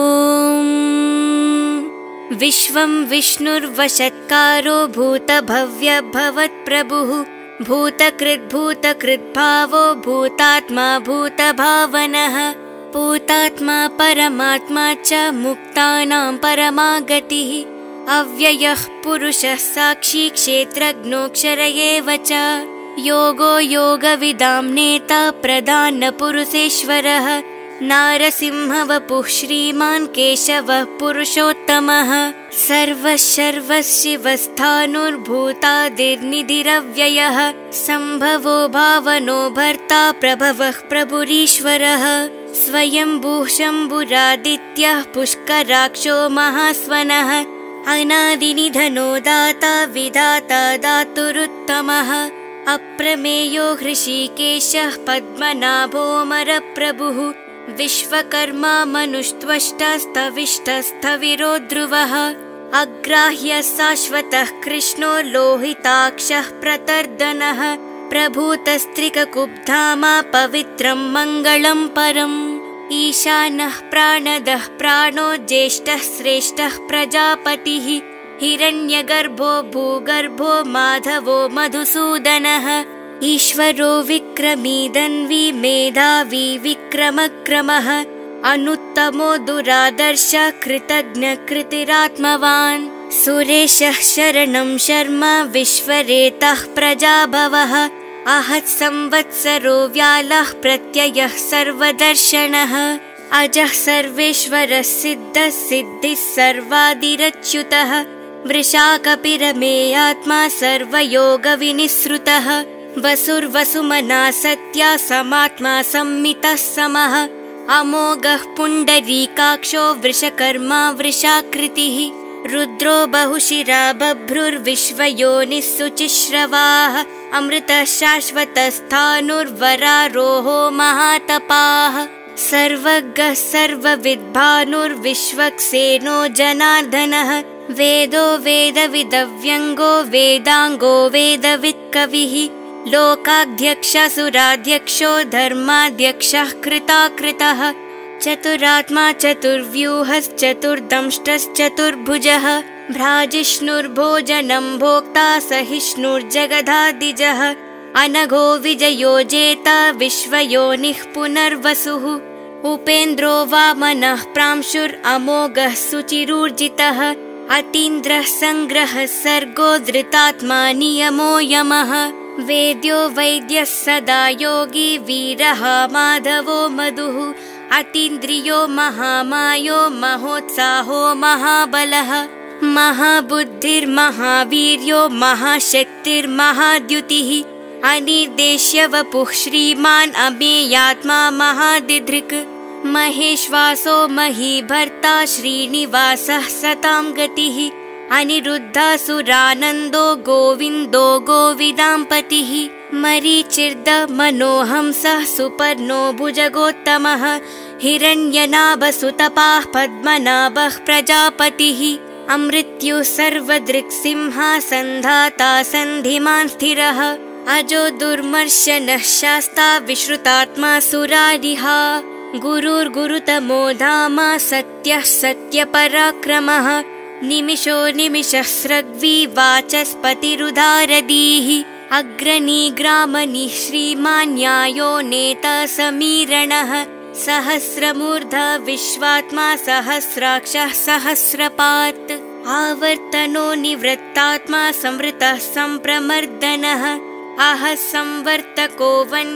विश्वं विष्णुर्वषत्कारो भूतभव्यभवत्प्रभुः भूतकृद्भूतकृद्भावो भूतात्मा भूतभावनः भूतात्मा परमात्मा च मुक्तानां परमागतिः अव्ययः पुरुषः साक्षी क्षेत्रज्ञोऽक्षर एव च योगो योगविदां नेता प्रधानपुरुषेश्वरः नारसिंहवपुः श्रीमान् केशवः पुरुषोत्तमः सर्वशर्वशिवस्थाणुर्भूतादिर्निधिरव्ययः सम्भवो भावनो भर्ता प्रभवः प्रभुरीश्वरः स्वयंभूः शम्भुरादित्यः पुष्कराक्षो महास्वनः अनादिनिधनो दाता विधाता दातुरुत्तमः अप्रमेयो हृषीकेशः पद्मनाभोऽमरप्रभुः विश्वकर्मा मनुस्त्वष्टस्तविष्टस्थविरो ध्रुवः अग्राह्यः शाश्वतः कृष्णो लोहिताक्षः प्रतर्दनः प्रभूतस्त्रिककुब्धामा पवित्रं मङ्गलं परम् ईशानः प्राणदः प्राणो ज्येष्ठः श्रेष्ठः प्रजापतिः हिरण्यगर्भो भूगर्भो माधवो मधुसूदनः ईश्वरो विक्रमी धन्वी मेधावी विक्रमक्रमः अनुत्तमो दुरादर्शः कृतज्ञ कृतिरात्मवान् सुरेशः शरणं शर्मा विश्वरेतः प्रजाभवः आहत् संवत्सरो व्यालः प्रत्ययः सर्वदर्शनः अजः सर्वेश्वरः सिद्धः सिद्धिः सर्वादिरच्युतः वृषाकपिरमेयात्मा सर्वयोगविनिसृतः वसुर्वसुमना सत्या समात्मा सम्मितः समः अमोघः पुण्डरीकाक्षो वृषकर्मा वृषाकृतिः रुद्रो बहुशिरा बभ्रुर्विश्वयोनिः शुचिश्रवाः अमृतः शाश्वतस्थाणुर्वरारोहो महातपाः सर्वज्ञः सर्वविद्भानुर्विश्वक्सेनो जनार्दनः वेदो वेदविदव्यङ्गो वेदाङ्गो वेदवित्कविः लोकाध्यक्षसुराध्यक्षो धर्माध्यक्षः कृताकृतः चतुरात्मा चतुर्व्यूहश्चतुर्दंष्टश्चतुर्भुजः भ्राजिष्णुर्भोजनं भोक्ता सहिष्णुर्जगदादिजः अनघो विजयो जेता विश्वयोनिः पुनर्वसुः उपेन्द्रो वामनः प्रांशुरमोघः सुचिरूर्जितः अतीन्द्रः सङ्ग्रहः सर्गो धृतात्मा नियमो यमः वेद्यो वैद्यः सदा योगी वीरः माधवो मधुः अतीन्द्रियो महामायो महोत्साहो महाबलः महाबुद्धिर्महावीर्यो महाशक्तिर्महाद्युतिः अनिर्देश्य वपुः श्रीमान् अमेयात्मा महादिधृक् महेश्वासो महीभर्ता श्रीनिवासः सतां गतिः अनिरुद्धासुरानन्दो गोविन्दो गोविदाम्पतिः मरीचिर्द मनोहंसः सुपर्णो भुजगोत्तमः हिरण्यनाभसुतपाः पद्मनाभः प्रजापतिः अमृत्युः सर्वदृक्सिंहासन्धाता सन्धिमान् स्थिरः अजो दुर्मर्शनः शास्ता विश्रुतात्मा सुरारिहा गुरुर्गुरुतमो धामा सत्यः सत्यपराक्रमः निमिषो निमिषस्रग्वी वाचस्पतिरुदारदीः अग्रणी ग्रामणी श्रीमान् न्यायो नेता समीरणः सहस्रमूर्धा विश्वात्मा सहस्राक्षः सहस्रपात् आवर्तनो निवृत्तात्मा संवृतः सम्प्रमर्दनः आहः संवर्तको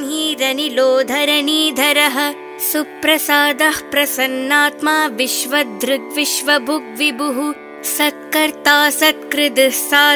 वह्निरनिलोधरणीधरः सुप्रसादः प्रसन्नात्मा विश्वदृग्विश्वभुग्विभुः सत्कर्ता सत्कृदः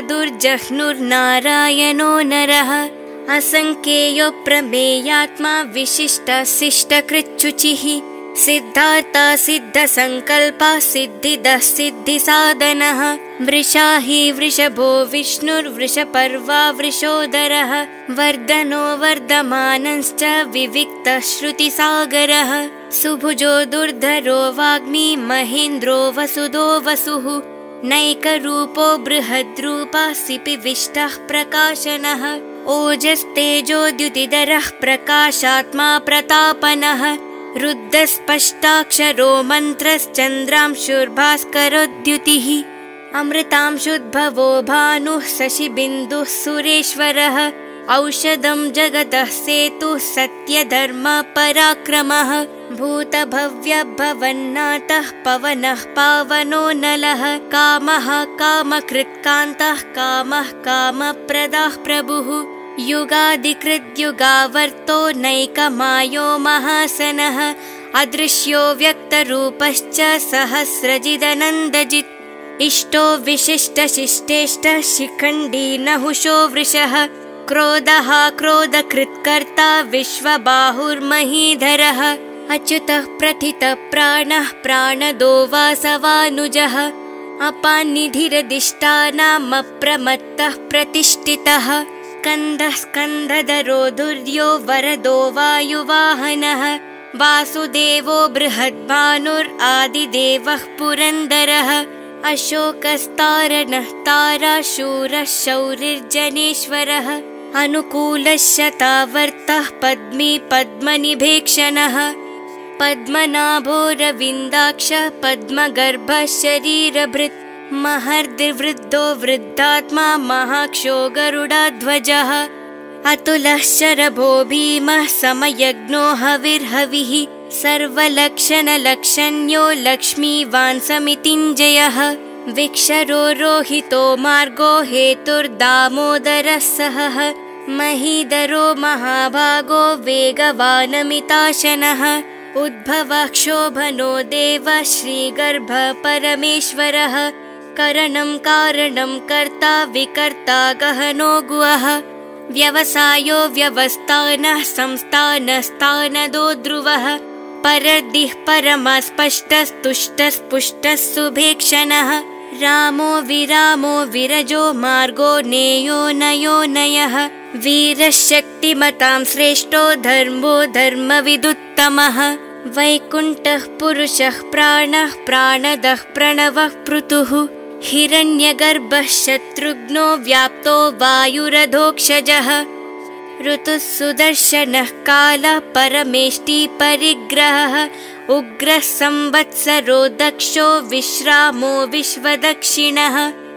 साधुर्जह्नुर्नारायणो नरः असंख्येयो प्रमेयात्मा विशिष्टशिष्टकृच्छुचिः सिद्धार्था सिद्धसंकल्पः सिद्धिदः सिद्धिसाधनः वृषाहि वृषभो विष्णुर्वृषपर्वा वृषोदरः वर्धनो वर्धमानश्च विविक्तः श्रुतिसागरः सुभुजो दुर्धरो वाग्मी महेन्द्रो वसुदो वसुः नैकरूपो बृहद्रूपः सिपिविष्टः प्रकाशनः ओजस्तेजोद्युतिधरः प्रकाशात्मा प्रतापनः रुद्धस्पष्टाक्षरो मन्त्रश्चन्द्रांशुर्भास्करोद्युतिः अमृतांशुद्भवो भानुः शशिबिन्दुः सुरेश्वरः औषधं जगतः सेतुः सत्यधर्मपराक्रमः भूतभव्यभवन्नाथः पवनः पावनो नलः कामः कामकृत्कान्तः कामः कामप्रदः प्रभुः युगादिकृद्युगावर्तो नैकमायो महासनः अदृश्यो व्यक्तरूपश्च सहस्रजिदनन्दजित् इष्टो विशिष्टशिष्टेष्टः शिखण्डी नहुषो वृषः क्रोधः क्रोधकृत्कर्ता विश्वबाहुर्महीधरः अच्युतः प्रथितः प्राणः प्राणदो वासवानुजः अपान्निधिरधिष्ठानमप्रमत्तः प्रतिष्ठितः स्कन्दः स्कन्दधरो दुर्यो वरदो वायुवाहनः वासुदेवो बृहद्भानुरादिदेवः पुरन्दरः अशोकस्तारणः ताराशूरः शौरिर्जनेश्वरः अनुकूलः शतावर्तः पद्मी पद्मनिभेक्षणः पद्मनाभोरविन्दाक्षः पद्मगर्भः शरीरभृत् महर्दिवृद्धो वृद्धात्मा महाक्षो गरुडाध्वजः अतुलः शरभो भीमः समयज्ञो हविर्हविः सर्वलक्षणलक्षण्यो लक्ष्मीवान् समितिञ्जयः विक्षरो रोहितो मार्गो हेतुर्दामोदरः सहः महीधरो महाभागो वेगवानमिताशनः उद्भवः क्षोभनो देवः श्रीगर्भः परमेश्वरः करणं कारणं कर्ता विकर्ता गहनो गुहः व्यवसायो व्यवस्थानः संस्थानस्थानदो ध्रुवः परदिः परमस्पष्टस्तुष्टस्पुष्टः सुभेक्षणः रामो विरामो विरजो मार्गो नेयो नयो नयः वीरः शक्तिमतां श्रेष्ठो धर्मो धर्मविदुत्तमः वैकुण्ठः पुरुषः प्राणः प्राणदः प्रणवः पृथुः हिरण्यगर्भः शत्रुघ्नो व्याप्तो वायुरधोक्षजः ऋतुः सुदर्शनः कालः परमेष्टि परिग्रहः उग्रः संवत्सरो दक्षो विश्रामो विश्वदक्षिणः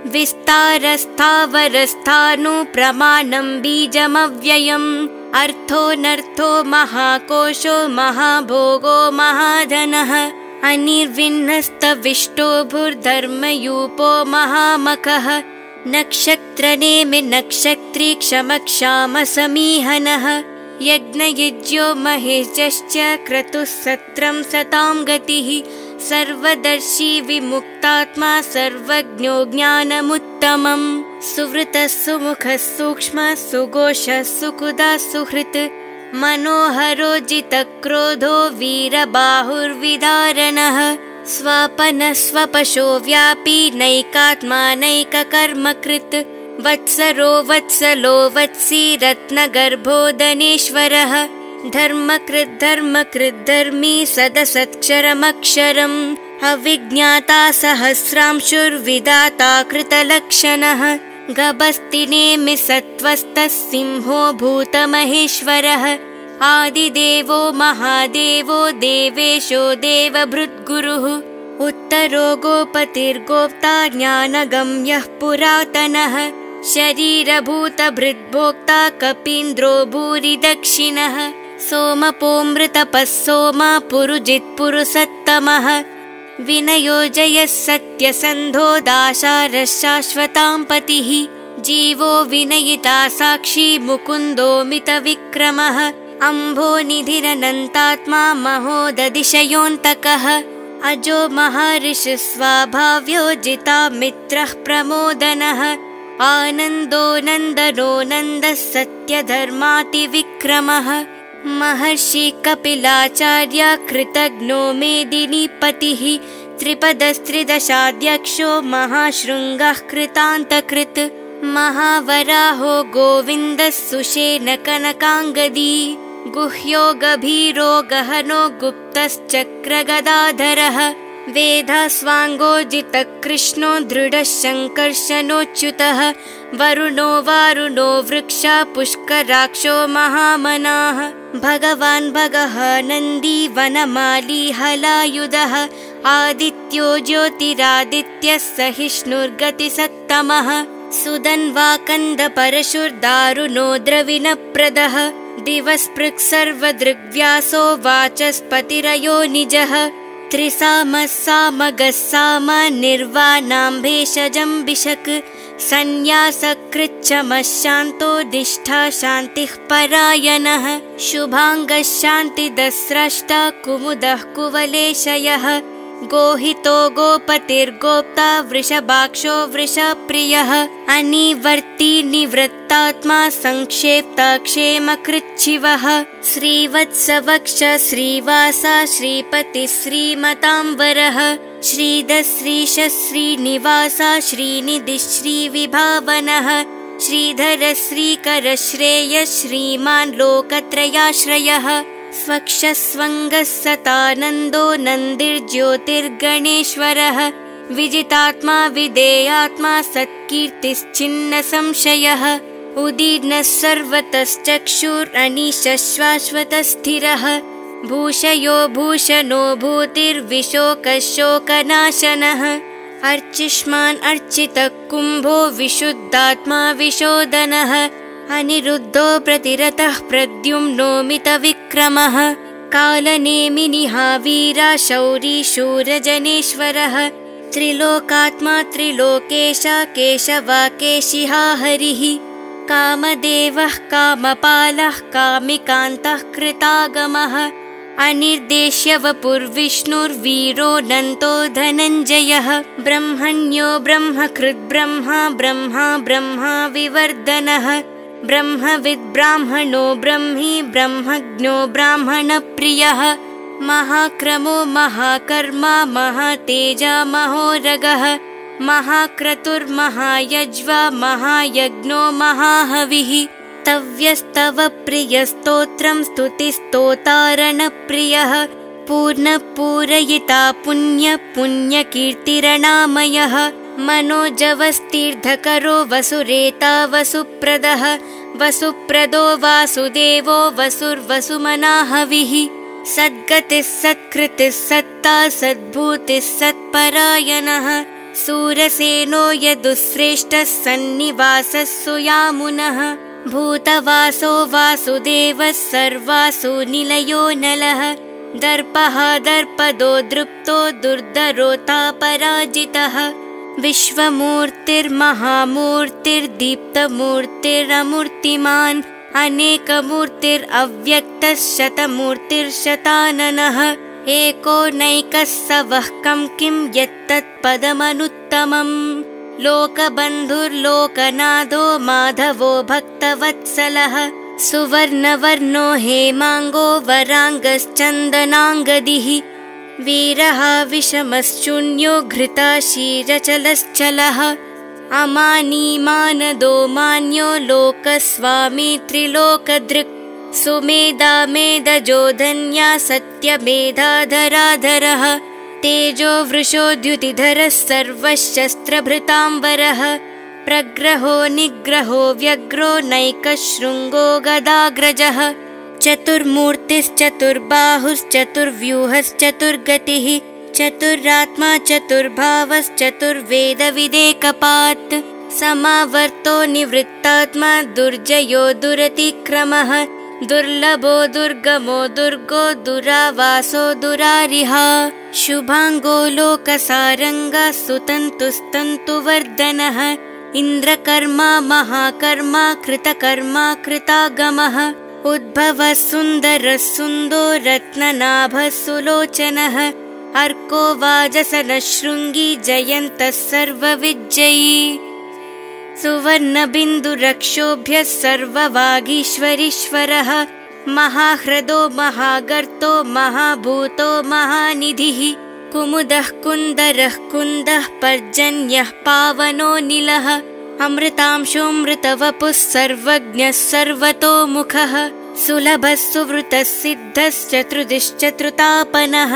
विस्तारस्थावरस्थाणु प्रमाणं बीजमव्ययम् अर्थोऽनर्थो महाकोशो महाभोगो महाधनः अनिर्विन्नस्तविष्टो भूर्धर्मयूपो महामखः नक्षत्रनेमि नक्षत्री क्षमक्षामसमीहनः यज्ञयुज्यो महेशश्च क्रतुः सत्रं सतां गतिः सर्वदर्शी विमुक्तात्मा सर्वज्ञो ज्ञानमुत्तमम् सुवृतः सुमुखः सूक्ष्मः सुघोषः सुकुदा सुहृत् मनोहरो जितक्रोधो वीरबाहुर्विदारणः स्वापनः स्वपशो व्यापी नैकात्मा नैककर्मकृत् वत्सरो वत्सलो वत्सी रत्नगर्भो धनेश्वरः धर्मकृत् धर्मकृत् धर्मी सदसत्क्षरमक्षरम् अविज्ञाता सहस्रांशुर्विधाता कृतलक्षणः गभस्तिनेमि सत्त्वस्तः सिंहो भूतमहेश्वरः आदिदेवो महादेवो देवेशो देवभृद्गुरुः उत्तरो गोपतिर्गोप्ता ज्ञानगम्यः पुरातनः शरीरभूतभृद्भोक्ता कपीन्द्रो भूरि दक्षिणः सोमपोऽमृतपः सोमा पुरुजित्पुरुषत्तमः विनयो जयः सत्यसन्धो दाशारः शाश्वतां पतिः जीवो विनयिता साक्षी मुकुन्दो मितविक्रमः अम्भोनिधिरनन्तात्मा महोदधिशयोऽन्तकः अजो महर्षिः स्वाभाव्यो जिता मित्रः प्रमोदनः आनन्दो नन्दनो नन्दः सत्यधर्मातिविक्रमः महर्षि कपिलाचार्य कृतघ्नो मेदिनीपतिः त्रिपदस्त्रिदशाध्यक्षो महाशृङ्गः कृतान्तकृत् महावराहो गोविन्दः सुषेण कनकाङ्गदी गुह्यो गभीरो गहनो गुप्तश्चक्रगदाधरः वेदास्वाङ्गोजितकृष्णो दृढः शङ्कर्षणोच्युतः वरुणो वारुणो वृक्षा पुष्कराक्षो महामनाः भगवान् भगः नन्दी वनमाली हलायुधः आदित्यो ज्योतिरादित्यः सहिष्णुर्गतिसत्तमः सुदन्वाकन्दपरशुर्दारुणो द्रविणप्रदः दिवस्पृक् सर्वदृग्व्यासो वाचस्पतिरयो निजः त्रिसामस्सामगस्साम निर्वाणां भेषजं बिशक् संन्यासकृच्छमशान्तो दिष्ठा शान्तिः परायणः शुभाङ्गः शान्तिदस्रष्टा कुमुदः कुवलेशयः गोहितो गोपतिर्गोप्ता वृषभाक्षो वृषप्रियः अनिवर्ती निवृत्तात्मा संक्षेप्ता क्षेमकृच्छिवः श्रीवत्सवक्ष श्रीवासा श्रीपति श्रीमतांबरः श्रीधः श्रीश श्रीनिवासा श्रीनिधि श्रीविभावनः श्रीधर श्रीकर श्रेय श्रीमान् लोकत्रयाश्रयः स्वक्षस्वङ्गः सतानन्दो नन्दिर्ज्योतिर्गणेश्वरः विजितात्मा विदेयात्मा सत्कीर्तिश्चिन्न संशयः उदीर्णः सर्वतश्चक्षुरनीशश्वाश्वतस्थिरः भूषयो भूषणो भूतिर्विशोकशोकनाशनः अर्चिष्मान् अर्चितः कुम्भो विशुद्धात्मा विशोदनः अनिरुद्धो प्रतिरतः प्रद्युम्नोमितविक्रमः कालनेमिनिहा वीरा शौरी शूरजनेश्वरः त्रिलोकात्मा त्रिलोकेश केशवाकेशिहा हरिः कामदेवः कामपालः कामिकान्तः कृतागमः अनिर्देश्य वपुर्विष्णुर्वीरोऽनन्तो धनञ्जयः ब्रह्मण्यो ब्रह्मकृद् ब्रह्मा ब्रह्मा ब्रह्मा विवर्धनः ब्रह्मविद् ब्राह्मणो ब्रह्मी ब्रह्मज्ञो ब्राह्मणप्रियः महाक्रमो महाकर्मा महातेजा महोरगः महाक्रतुर्महायज्वा महायज्ञो महाहविः तव्यस्तव प्रियस्तोत्रं स्तुतिस्तोतारणप्रियः पूर्णपूरयिता पुण्य पुण्यकीर्तिरणामयः मनोजवस्तीर्थकरो वसुरेता वसुप्रदः वसुप्रदो वासुदेवो वसुर्वसुमनाहविः सद्गतिः सत्कृतिः सत्ता सद्भूतिः सत्परायणः सूरसेनो यदुश्रेष्ठः सन्निवासः सुयामुनः भूतवासो वासुदेवः सर्वासु निलयो नलः दर्पः दर्पदो दृप्तो दुर्धरोतापराजितः विश्वमूर्तिर्महामूर्तिर्दीप्तमूर्तिरमूर्तिमान् अनेकमूर्तिरव्यक्तः शतमूर्तिर्शताननः एको नैकः स वः कं किं यत्तत्पदमनुत्तमम् लोकबन्धुर्लोकनाथो माधवो भक्तवत्सलः सुवर्णवर्णो हेमाङ्गो वराङ्गश्चन्दनाङ्गदिः वीरः विषमश्चून्यो घृताशीरचलश्चलः अमानीमानदो मान्यो लोकस्वामी त्रिलोकदृक् सुमेधा मेधजो धन्या सत्यमेधाधराधरः तेजो वृषोद्युतिधरः सर्वशस्त्रभृताम्बरः प्रग्रहो निग्रहो व्यग्रो नैकशृङ्गो गदाग्रजः चतुर्मूर्तिश्चतुर्बाहुश्चतुर्व्यूहश्चतुर्गतिः चतुरात्मा चतुर्भावश्चतुर्वेदविदेकपात् समावर्तो निवृत्तात्मा दुर्जयो दुरतिक्रमः दुर्लभो दुर्गमो दुर्गो दुरावासो दुरारिहा शुभाङ्गो लोकसारङ्गा सुतन्तुस्तन्तुवर्धनः इन्द्रकर्मा महाकर्मा कृतकर्मा कृतागमः उद्भवः सुन्दरः सुन्दो रत्ननाभः सुलोचनः अर्को वाजसनः शृङ्गी जयन्तः सर्वविजयी सुवर्णबिन्दुरक्षोभ्यः सर्ववागीश्वरीश्वरः महाह्रदो महागर्तो महाभूतो महानिधिः कुमुदः कुन्दरः कुन्दः पर्जन्यः पावनो नीलः अमृतांशोऽमृतवपुः सर्वज्ञः सर्वतोमुखः सुलभः सुवृतः सिद्धश्चतुर्दिश्चतुर्तापनः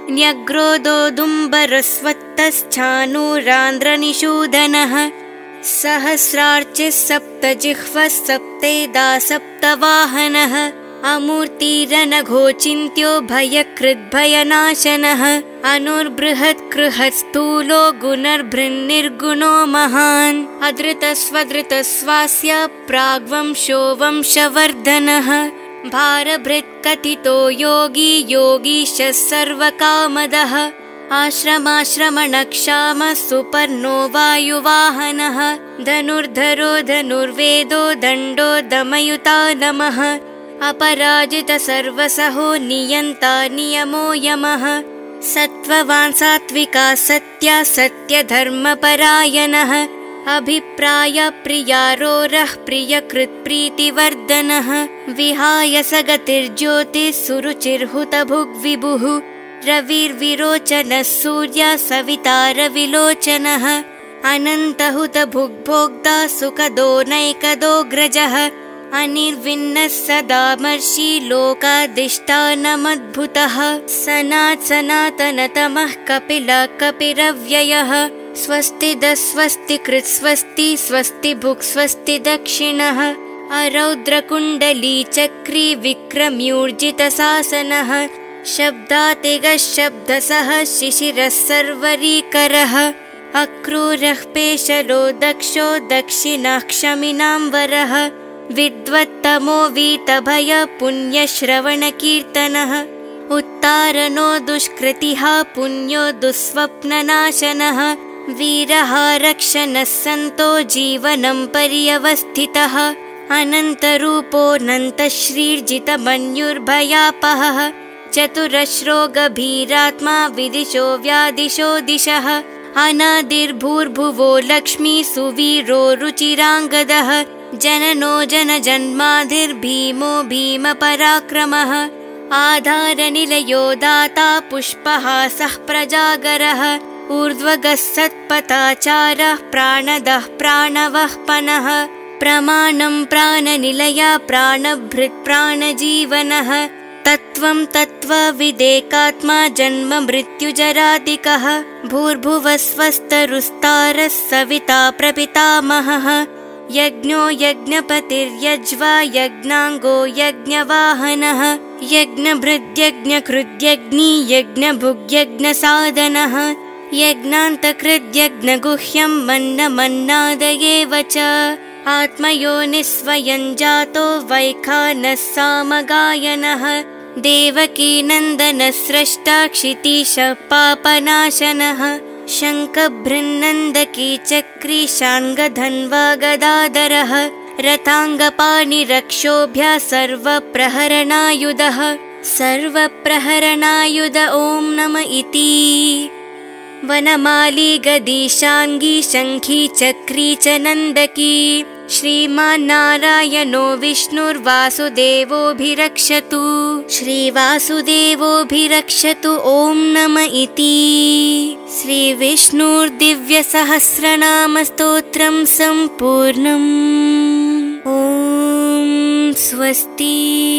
न्यग्रोदोदुम्बरस्वत्तश्चानूरान्ध्रनिषूदनः सहस्रार्चिः सप्तजिह्वः सप्तेदा सप्तवाहनः अमूर्तिरनघोचिन्त्यो भयकृद्भयनाशनः अनुर्बृहत्कृहत् स्थूलो गुणर्भृन्निर्गुणो महान् अधृतस्वधृतस्वास्य प्राग्वंशो वंशवर्धनः भारभृत्कथितो योगी योगीशः सर्वकामदः आश्रमाश्रमणक्षामः सुपर्णो वायुवाहनः धनुर्धरो धनुर्वेदो दण्डो दमयुता नमः अपराजितसर्वसहो नियन्ता नियमो यमः सत्त्ववान् सात्विका सत्या सत्यधर्मपरायणः अभिप्राय प्रियारोरः प्रियकृत्प्रीतिवर्धनः विहाय सगतिर्ज्योतिः सुरुचिर्हुतभुग्विभुः रविर्विरोचनः सूर्यः सविता रविलोचनः अनन्तहुतभुग्भोक्ता सुखदो नैकदोऽग्रजः अनिर्विन्नः सदामर्षि लोकाधिष्ठानमद्भुतः सनात् सनातनतमः कपिलः कपिरव्ययः स्वस्तिदः स्वस्तिकृत् स्वस्ति स्वस्ति भुक् स्वस्ति दक्षिणः अरौद्रकुण्डली चक्री विक्रम्यूर्जितशासनः शब्दातिगः शब्दसः शिशिरः सर्वरीकरः अक्रूरः पेशलो दक्षो दक्षिणः क्षमिनाम्बरः विद्वत्तमो वीतभय पुण्यश्रवणकीर्तनः उत्तारणो दुष्कृतिः पुण्यो दुःस्वप्ननाशनः वीरः रक्षणः सन्तो जीवनं पर्यवस्थितः अनन्तरूपोऽनन्तश्रीर्जितमन्युर्भयापहः चतुरश्रो गभीरात्मा विदिशो व्यादिशो दिशः अनादिर्भूर्भुवो लक्ष्मी सुवीरो रुचिराङ्गदः जननो जनजन्माधिर्भीमो भीमपराक्रमः आधारनिलयो दाता पुष्पहासः प्रजागरः ऊर्ध्वगः सत्पथाचारः प्राणदः प्राणवः पनः प्रमाणं प्राणनिलया प्राणभृत् प्राणजीवनः तत्त्वं तत्त्वविदेकात्मा जन्म मृत्युजरादिकः भूर्भुवः स्वस्तरुस्तारः सविता प्रपितामहः यज्ञो यज्ञपतिर्यज्वा यज्ञाङ्गो यज्ञवाहनः यज्ञभृद्यज्ञकृद्यज्ञी यज्ञभुग्यज्ञसाधनः यज्ञान्तकृद्यज्ञगुह्यं मन्नमन्नादयेव च आत्मयोनिस्वयं जातो वैखानः सामगायनः देवकीनन्दनः स्रष्टा क्षितीशः पापनाशनः शङ्खभृन्नन्दकी चक्री शाङ्गधन्वा गदाधरः रथाङ्गपाणिरक्षोभ्यः सर्वप्रहरणायुधः सर्वप्रहरणायुध ॐ नम इति वनमाली गदीशाङ्गी शङ्खी चक्री च नन्दकी श्रीमान्नारायणो विष्णुर्वासुदेवोऽभिरक्षतु श्रीवासुदेवोऽभिरक्षतु ॐ नम इति श्रीविष्णुर्दिव्यसहस्रनामस्तोत्रं सम्पूर्णम् ॐ स्वस्ति।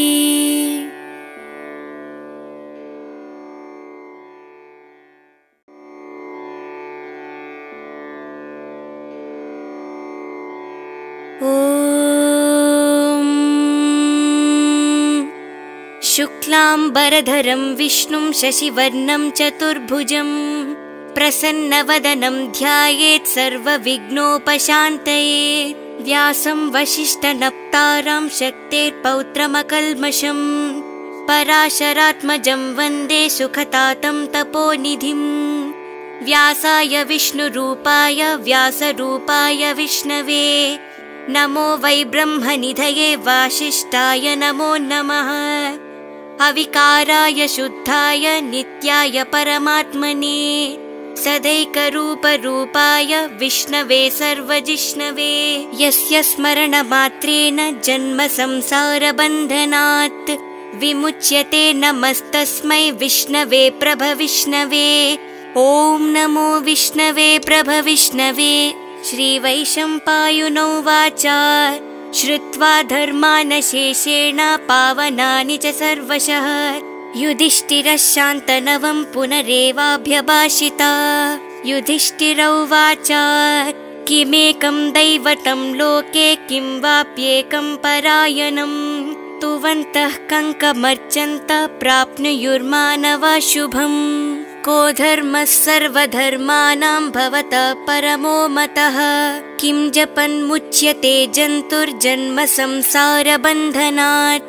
शुक्लाम्बरधरं विष्णुं शशिवर्णं चतुर्भुजं प्रसन्नवदनं ध्यायेत् सर्वविघ्नोपशान्तये व्यासं वसिष्ठनप्तारं शक्तेर्पौत्रमकल्मषं पराशरात्मजं वन्दे सुखतातं तपोनिधिं व्यासाय विष्णुरूपाय व्यासरूपाय विष्णवे नमो वै ब्रह्मनिधये वासिष्ठाय नमो नमः अविकाराय शुद्धाय नित्याय परमात्मने सदैकरूपरूपाय विष्णवे सर्वजिष्णवे यस्य स्मरणमात्रेण जन्म संसारबन्धनात् विमुच्यते नमस्तस्मै विष्णवे प्रभविष्णवे ॐ नमो विष्णवे प्रभविष्णवे श्रीवैशम्पायनोवाच श्रुत्वा धर्मानशेषेण पावनानि च सर्वशः युधिष्ठिरः शान्तनवं पुनरेवाभ्यभाषिता युधिष्ठिरौवाच किमेकं दैवतं लोके किं वाप्येकं परायणं तुवन्तः कङ्कमर्चन्तः प्राप्नुयुर्मानवा शुभम् को धर्मः सर्वधर्माणां भवतः परमो मतः किं जपन्मुच्यते जन्तुर्जन्म संसारबन्धनात्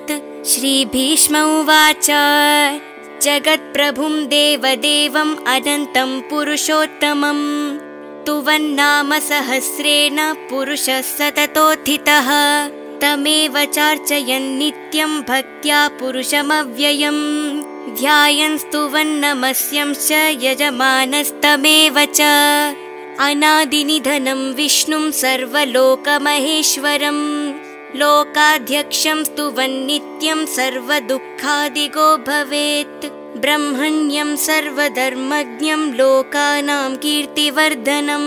श्रीभीष्म उवाच जगत्प्रभुं देवदेवम् अनन्तं पुरुषोत्तमं तुवन्नाम सहस्रेण पुरुषः सततोत्थितः तमेव चार्चयन् नित्यं भक्त्या पुरुषमव्ययम् ध्यायन् स्तुवन्नमस्यंश्च यजमानस्तमेव च अनादिनिधनं विष्णुं सर्वलोकमहेश्वरम् लोकाध्यक्षं स्तुवन्नित्यं सर्वदुःखादिगो भवेत् ब्रह्मण्यं सर्वधर्मज्ञं लोकानां कीर्तिवर्धनम्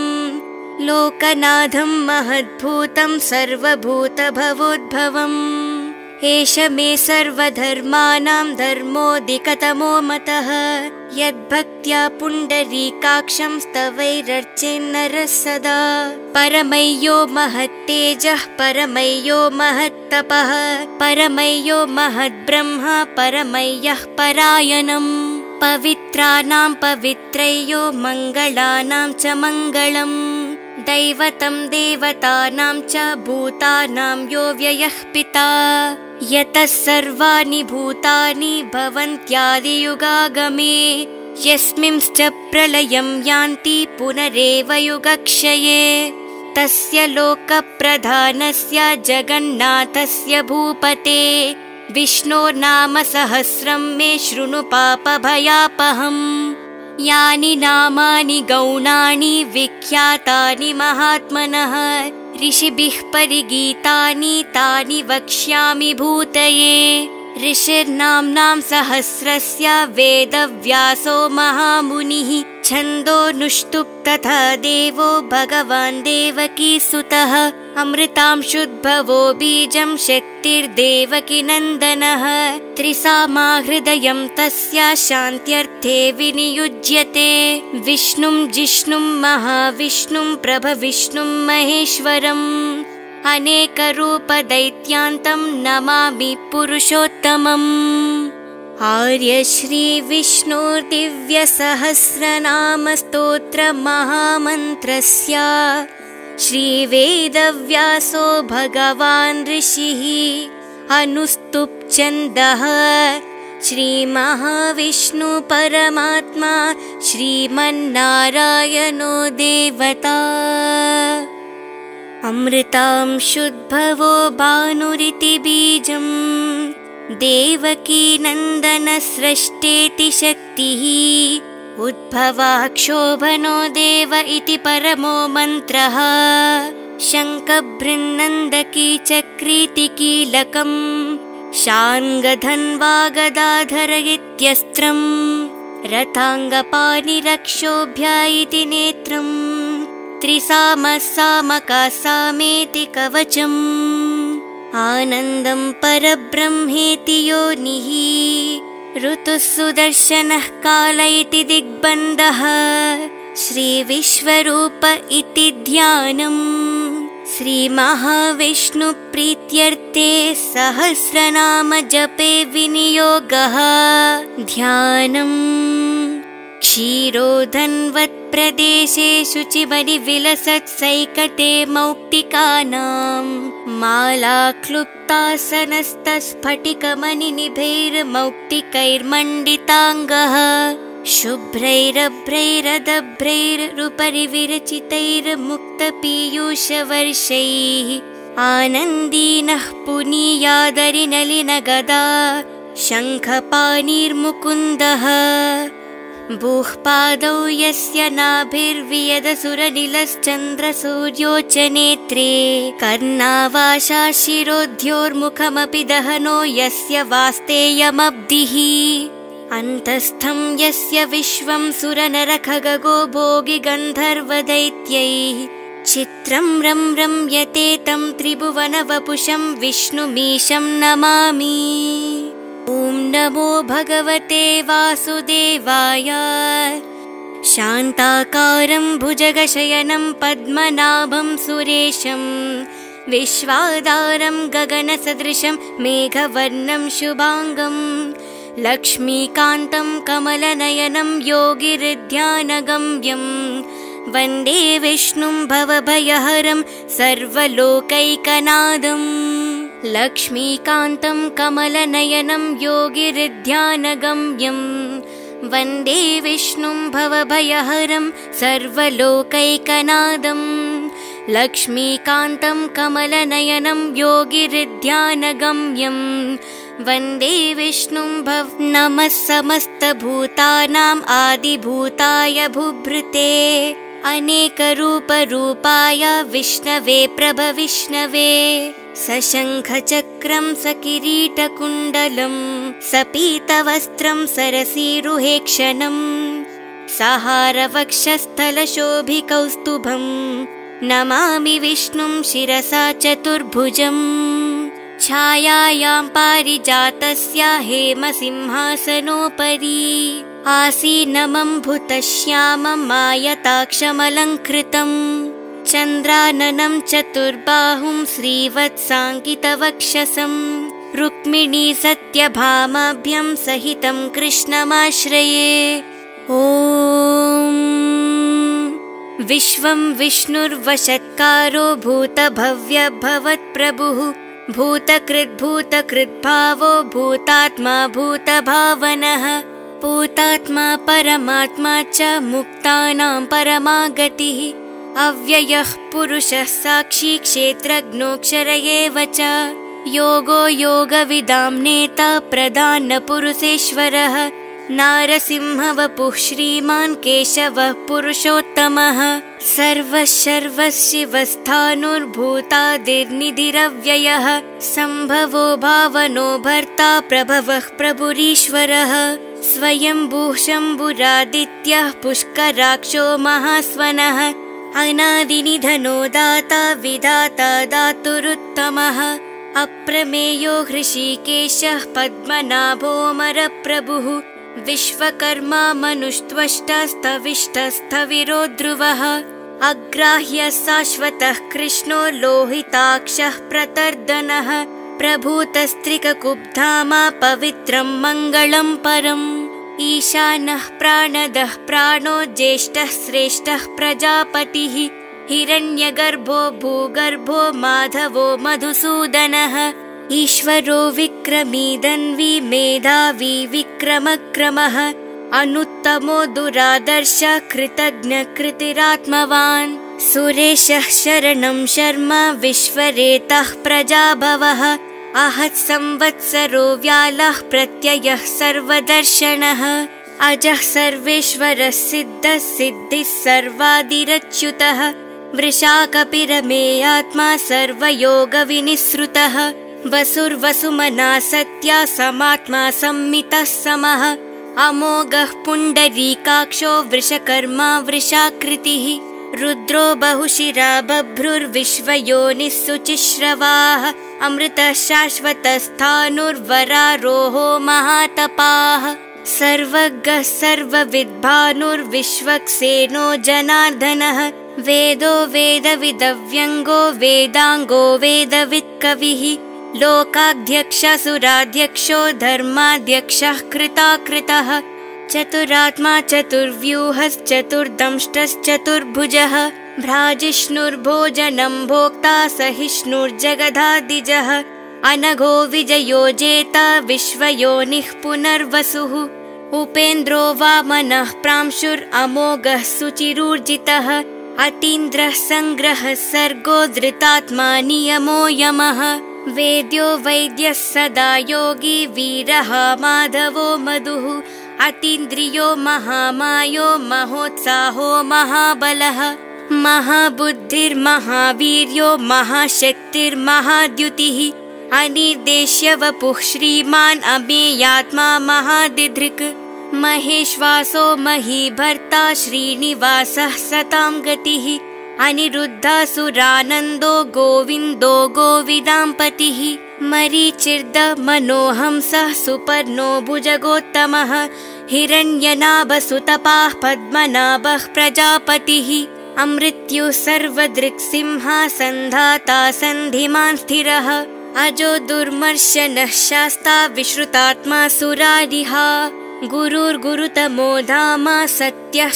लोकनाथं महद्भूतं सर्वभूतभवोद्भवम् एष मे सर्वधर्माणां धर्मोऽधिकतमो मतः यद्भक्त्या पुण्डरीकाक्षं स्तवैरर्चेन्नरः सदा परमय्यो महत्तेजः परमय्यो महत्तपः परमय्यो महद्ब्रह्म परमय्यः परायणम् पवित्राणां पवित्रयो मङ्गलानां च मङ्गलम् दैवतं देवतानां च भूतानां यो व्ययः पिता यतः सर्वाणि भूतानि भवन्त्यादियुगागमे यस्मिंश्च प्रलयं यान्ति पुनरेव युगक्षये तस्य लोकप्रधानस्य जगन्नाथस्य भूपते विष्णोर्नाम सहस्रं मे शृणु पापभयापहम् यानि नामानि गौणानि विख्यातानि महात्मनः ऋषिभिः परिगीतानि तानि वक्ष्यामि भूतये ऋषिर्नाम्नां सहस्रस्य वेदव्यासो महामुनिः छन्दोनुष्टुप् तथा देवो भगवान् देवकीसुतः अमृतांशुद्भवो बीजं शक्तिर्देवकी नन्दनः त्रिसामा हृदयं तस्य शान्त्यर्थे विनियुज्यते विष्णुं जिष्णुं महाविष्णुं प्रभविष्णुं महेश्वरम् अनेकरूपदैत्यान्तं नमामि पुरुषोत्तमम् आर्य श्री विष्णोर्दिव्यसहस्रनाम स्तोत्र महामन्त्रस्य श्रीवेदव्यासो भगवान् ऋषिः अनुस्तुप् छन्दः श्रीमहाविष्णु परमात्मा श्रीमन्नारायणो देवता अमृतांशुद्भवो भानुरिति बीजम् देवकी नन्दन सृष्टेति शक्तिः उद्भवाक्षोभनो देव इति परमो मन्त्रः शङ्खभृन्नन्दकी चक्रीति कीलकम् शार्ङ्गधन्वा गदाधर इत्यस्त्रम् रथाङ्गपाणिरक्षोभ्य इति नेत्रम् त्रिसामः सामका सामेति कवचम् आनन्दं परब्रह्मेति योनिः ऋतुः सुदर्शनः काल इति दिग्बन्धः श्रीविश्वरूप इति ध्यानम् श्रीमहाविष्णुप्रीत्यर्थे सहस्रनाम जपे विनियोगः ध्यानम् क्षीरोधन्वत्प्रदेशे शुचिमणिविलसत्सैकते मौक्तिकानां माला क्लुप्तासनस्तस्फटिकमणिनिभैर्मौक्तिकैर्मण्डिताङ्गः शुभ्रैरभ्रैरदभ्रैरुपरि विरचितैर्मुक्तपीयूषवर्षैः आनन्दीनः पुनीयादरिनलिनगदा शङ्खपाणिर्मुकुन्दः भूः पादौ यस्य नाभिर्वियदसुरनिलश्चन्द्रसूर्यो च नेत्रे कर्णावाशा शिरोद्योर्मुखमपि दहनो यस्य वास्तेयमब्धिः अन्तस्थं यस्य विश्वं सुरनरखगो भोगि गन्धर्वदैत्यैः चित्रं रं रम्यते तं त्रिभुवनवपुषं विष्णुमीशं नमामि। ॐ नमो भगवते वासुदेवाय। शान्ताकारं भुजगशयनं पद्मनाभं सुरेशं विश्वाधारं गगनसदृशं मेघवर्णं शुभांगं लक्ष्मीकान्तं कमलनयनं योगिहृद्यानगम्यं वन्दे विष्णुं भवभयहरं सर्वलोकैकनाथम्। लक्ष्मीकान्तं कमलनयनं योगिहृद्ध्यानगम्यं वन्दे विष्णुं भवभयहरं सर्वलोकैकनादं लक्ष्मीकान्तं कमलनयनं योगिहृद्ध्यानगम्यं वन्दे विष्णुं भव नमः समस्तभूतानाम् आदिभूताय भूभृते अनेकरूपरूपाय विष्णवे प्रभविष्णवे सशङ्खचक्रं सकिरीटकुण्डलं सपीतवस्त्रं सरसीरुहेक्षणं सहारवक्षस्थलशोभिकौस्तुभं नमामि विष्णुं शिरसा चतुर्भुजम् छायायां पारिजातस्य हेमसिंहासनोपरि आसीनमम्भुतश्यामम् आयताक्षमलङ्कृतं चन्द्राननं चतुर्बाहुं श्रीवत्साङ्कितवक्षसं रुक्मिणी सत्यभामाभ्यां सहितं कृष्णमाश्रये। ॐ विश्वं विष्णुर्वषत्कारो भूतभव्यभवत्प्रभुः भूतकृद्भूतकृद्भावो भूतात्मा भूतभावनः भूतात्मा परमात्मा च मुक्तानां परमागतिः अव्ययः पुरुषः साक्षी क्षेत्रज्ञोऽक्षर एव च योगो योगविदां नेता प्रधानपुरुषेश्वरः नारसिंहवपुः श्रीमान् केशवः पुरुषोत्तमः सर्वशर्वशिवस्थाणुर्भूतादिर्निधिरव्ययः सम्भवो भावनो भर्ता प्रभवः प्रभुरीश्वरः स्वयंभूः शम्भुरादित्यः पुष्कराक्षो महास्वनः अनादिनिधनो दाता विधाता दातुरुत्तमः अप्रमेयो हृषीकेशः पद्मनाभोऽमरप्रभुः विश्वकर्मा मनुस्त्वष्टस्तविष्टस्थविरो ध्रुवः अग्राह्यः शाश्वतः कृष्णो लोहिताक्षः प्रतर्दनः प्रभूतस्त्रिककुब्धामा पवित्रं मङ्गलं परम् ईशानः प्राणदः प्राणो ज्येष्ठः श्रेष्ठः प्रजापतिः हिरण्यगर्भो भूगर्भो माधवो मधुसूदनः ईश्वरो विक्रमी धन्वी मेधावी विक्रमक्रमः अनुत्तमो दुरादर्शः कृतज्ञ कृतिरात्मवान् सुरेशः शरणं शर्मा विश्वरेतः प्रजाभवः आहत् संवत्सरो व्यालः प्रत्ययः सर्वदर्शनः अजः सर्वेश्वरः सिद्धः सिद्धिः सर्वादिरच्युतः वृषाकपिरमेयात्मा सर्वयोगविनिसृतः वसुर्वसुमना सत्या समात्मा सम्मितः समः अमोघः पुण्डरीकाक्षो वृषकर्मा वृषाकृतिः रुद्रो बहुशिरा बभ्रुर्विश्वयोनिः शुचिश्रवाः अमृतः शाश्वतस्थाणुर्वरारोहो महातपाः सर्वज्ञः सर्वविद्भानुर्विश्वक्सेनो जनार्दनः वेदो वेदविदव्यङ्गो वेदाङ्गो वेदवित्कविः लोकाध्यक्षसुराध्यक्षो धर्माध्यक्षः कृताकृतः चतुरात्मा चतुर्व्यूहश्चतुर्दंष्टश्चतुर्भुजः भ्राजिष्णुर्भोजनं भोक्ता सहिष्णुर्जगदादिजः अनघो विजयो जेता विश्वयोनिः पुनर्वसुः उपेन्द्रो वामनः प्रांशुरमोघः सुचिरूर्जितः अतीन्द्रः सङ्ग्रहः सर्गो धृतात्मा नियमो यमः वेद्यो वैद्यः सदा योगी वीरः माधवो मधुः अतीन्द्रियो महामायो महोत्साहो महाबलः महाबुद्धिर्महावीर्यो महाशक्तिर्महाद्युतिः अनिर्देश्य वपुः श्रीमान् अमेयात्मा महादिधृक् महेश्वासो महीभर्ता श्रीनिवासः सतां गतिः अनिरुद्धासुरानन्दो गोविन्दो गोविदाम्पतिः मरीचिर्द मनोहंसः सुपर्णो भुजगोत्तमः हिरण्यनाभसुतपाः पद्मनाभः प्रजापतिः अमृत्युः सर्वदृक्सिंहासन्धाता सन्धिमान् स्थिरः अजो दुर्मर्शनः शास्ता विश्रुतात्मा सुरारिहा गुरुर्गुरुतमो धामा सत्यः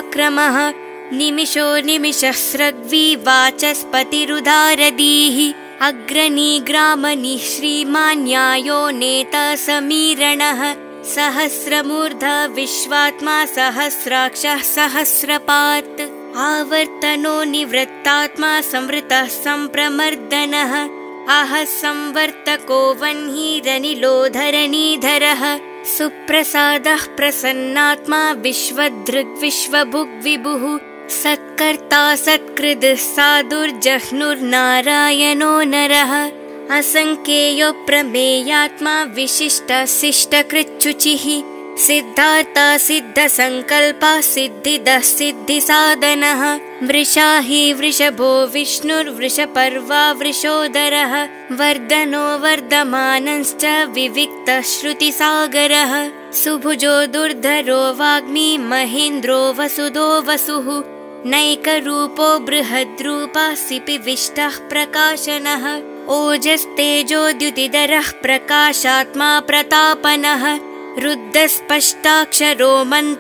सत्यपराक्रमः निमिषो निमिषः स्रग्वी वाचस्पतिरुदारदीः अग्रणी ग्रामणि श्रीमान् न्यायो नेता समीरणः सहस्रमूर्धा विश्वात्मा सहस्राक्षः सहस्रपात् आवर्तनो निवृत्तात्मा संवृतः सम्प्रमर्दनः आह संवर्तको वह्निरनिलोधरणीधरः सुप्रसादः प्रसन्नात्मा विश्वदृग्विश्वभुग्विभुः सत्कर्ता सत्कृदः साधुर्जह्नुर्नारायणो नरः असंख्येयो प्रमेयात्मा विशिष्टशिष्टकृच्छुचिः सिद्धार्था सिद्धसंकल्पः सिद्धिदः सिद्धिसाधनः वृषा हि वृषभो विष्णुर्वृषपर्वा वृषोदरः वर्धनो वर्धमानश्च विविक्तः श्रुतिसागरः सुभुजो दुर्धरो वाग्मी महेन्द्रो वसुदो वसुः नैकरूपो बृहद्रूपः सिपिविष्टः प्रकाशनः ओजस्तेजोद्युतिधरः प्रकाशात्मा प्रतापनः रुद्धस्पष्टाक्षरो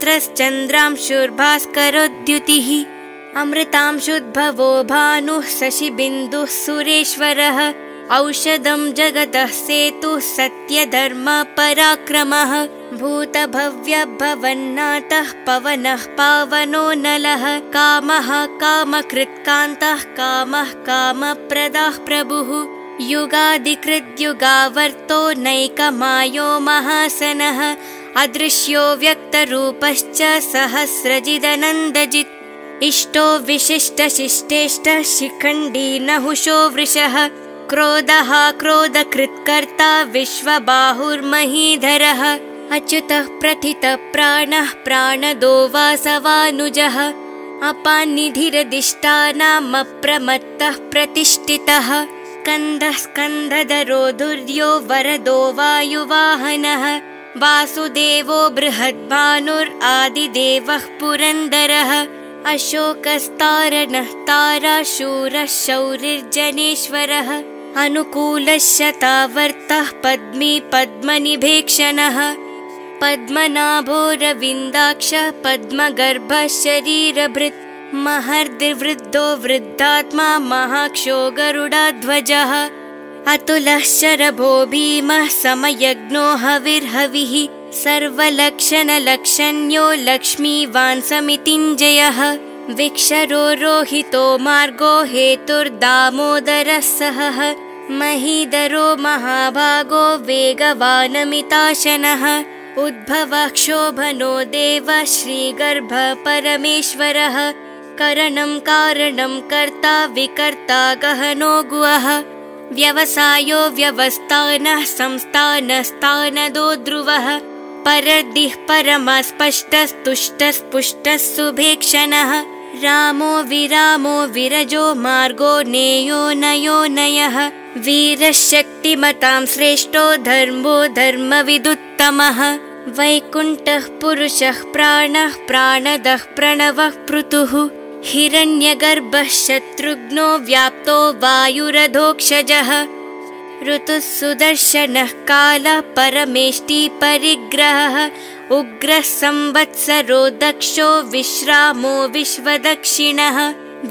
मन्त्रश्चन्द्रांशुर्भास्करोद्युतिः अमृतांशुद्भवो भानुः शशिबिन्दुः सुरेश्वरः औषधं जगतः सेतुः सत्यधर्मपराक्रमः भूतभव्यभवन्नाथः पवनः पावनो नलः कामः कामकृत्कान्तः कामः कामप्रदः प्रभुः युगादिकृद्युगावर्तो नैकमायो महासनः अदृश्यो व्यक्तरूपश्च सहस्रजिदनन्दजित् इष्टो विशिष्टशिष्टेष्टः शिखण्डी नहुषो वृषः क्रोधः क्रोधकृत्कर्ता विश्वबाहुर्महीधरः अच्युतः प्रथितः प्राणः प्राणदो वासवानुजः अपान्निधिरधिष्ठानमप्रमत्तः प्रतिष्ठितः स्कन्दः स्कन्दधरो दुर्यो वरदो वायुवाहनः वासुदेवो बृहद्भानुरादिदेवः पुरन्दरः अशोकस्तारणः ताराशूरः शौरिर्जनेश्वरः अनुकूलः शतावर्तः पद्मी पद्मनिभेक्षणः पद्मनाभोरविन्दाक्षः पद्मगर्भः शरीरभृत् महर्दिवृद्धो वृद्धात्मा महाक्षो गरुडध्वजः अतुलः शरभो भीमः समयज्ञो हविर्हविः सर्वलक्षणलक्षण्यो लक्ष्मीवान् समितिञ्जयः विक्षरो रोहितो मार्गो हेतुर्दामोदरः सहः महीधरो महाभागो वेगवानमिताशनः उद्भवः क्षोभनो देवः श्रीगर्भः परमेश्वरः करणं कारणं कर्ता विकर्ता गहनो गुहः व्यवसायो व्यवस्थानः संस्थानस्थानदो ध्रुवः परदिः परमस्पष्टस्तुष्टस्पुष्टः सुभेक्षणः रामो विरामो विरजो मार्गो नेयो नयो नयः वीरशक्तिमतां श्रेष्ठो धर्मो धर्मविदुत्तमः वैकुण्ठः पुरुषः प्राणः प्राणदः प्रणवः पृथुः हिरण्यगर्भः शत्रुघ्नो व्याप्तो वायुरधोक्षजः ऋतुः सुदर्शनः कालः परमेष्टि परिग्रहः उग्रः संवत्सरो दक्षो विश्रामो विश्वदक्षिणः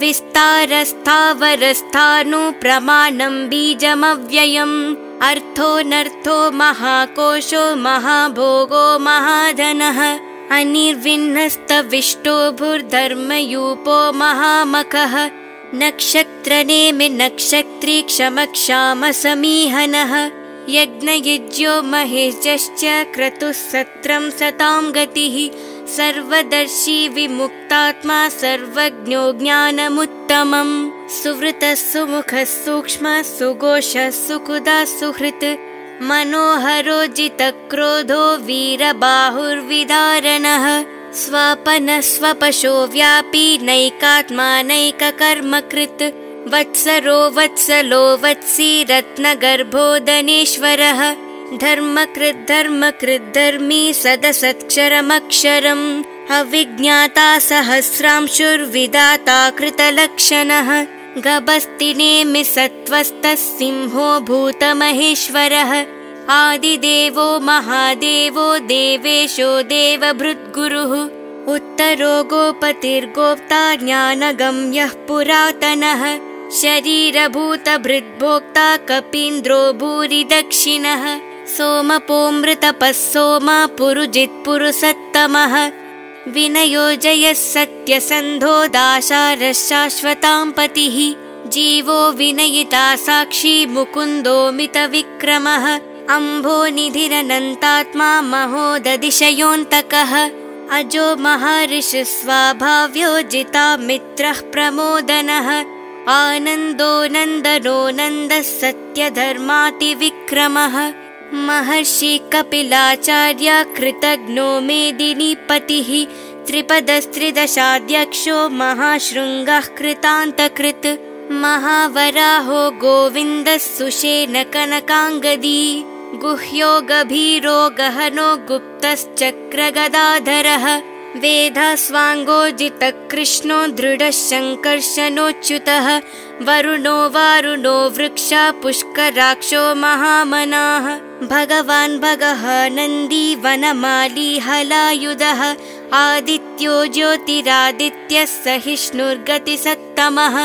विस्तारस्थावरस्थाणु प्रमाणं बीजमव्ययम् अर्थोऽनर्थो महाकोशो महाभोगो महाधनः अनिर्विन्नस्तविष्टो भूर्धर्मयूपो महामखः नक्षत्रनेमि नक्षत्री क्षमक्षामसमीहनः यज्ञयुज्यो महेशश्च क्रतुः सत्रं सतां गतिः सर्वदर्शी विमुक्तात्मा सर्वज्ञो ज्ञानमुत्तमम् सुवृतः सुमुखः सूक्ष्मः सुघोषः सुकुदः सुहृत् मनोहरो जितक्रोधो वीरबाहुर्विदारणः स्वापनः स्वपशो व्यापी नैकात्मा नैककर्मकृत् वत्सरो वत्सलो वत्सी रत्नगर्भो धनेश्वरः धर्मकृद्धर्मकृद्धर्मी सदसत्क्षरमक्षरम् अविज्ञाता सहस्रांशुर्विधाता कृतलक्षणः गभस्तिनेमि सत्त्वस्तः सिंहो भूतमहेश्वरः आदिदेवो महादेवो देवेशो देवभृद्गुरुः उत्तरो गोपतिर्गोप्ता ज्ञानगम्यः पुरातनः शरीरभूतभृद्भोक्ता कपीन्द्रो भूरि दक्षिणः सोमपोमृतपः सोमा पुरुजित्पुरुषत्तमः विनयो जयः सत्यसन्धो दाशारः शाश्वतां पतिः जीवो विनयिता साक्षी मुकुन्दो मितविक्रमः अम्भोनिधिरनन्तात्मा महोदधिशयोऽन्तकः अजो महर्षिः स्वाभाव्यो जिता मित्रः प्रमोदनः आनन्दो नन्दनो नन्दः सत्यधर्मातिविक्रमः महर्षि कपिलाचार्य कृतघ्नो मेदिनीपतिः त्रिपदस्त्रिदशाध्यक्षो महाशृङ्गः कृतान्तकृत् महावराहो गोविन्दः सुषेण कनकाङ्गदी गुह्यो गभीरो गहनो गुप्तश्चक्रगदाधरः वेदास्वाङ्गोजितः कृष्णो दृढः शङ्कर्षणोच्युतः वरुणो वारुणो वृक्षा पुष्कराक्षो महामनाः भगवान् भगः नन्दी वनमाली हलायुधः आदित्यो ज्योतिरादित्यः सहिष्णुर्गतिसत्तमः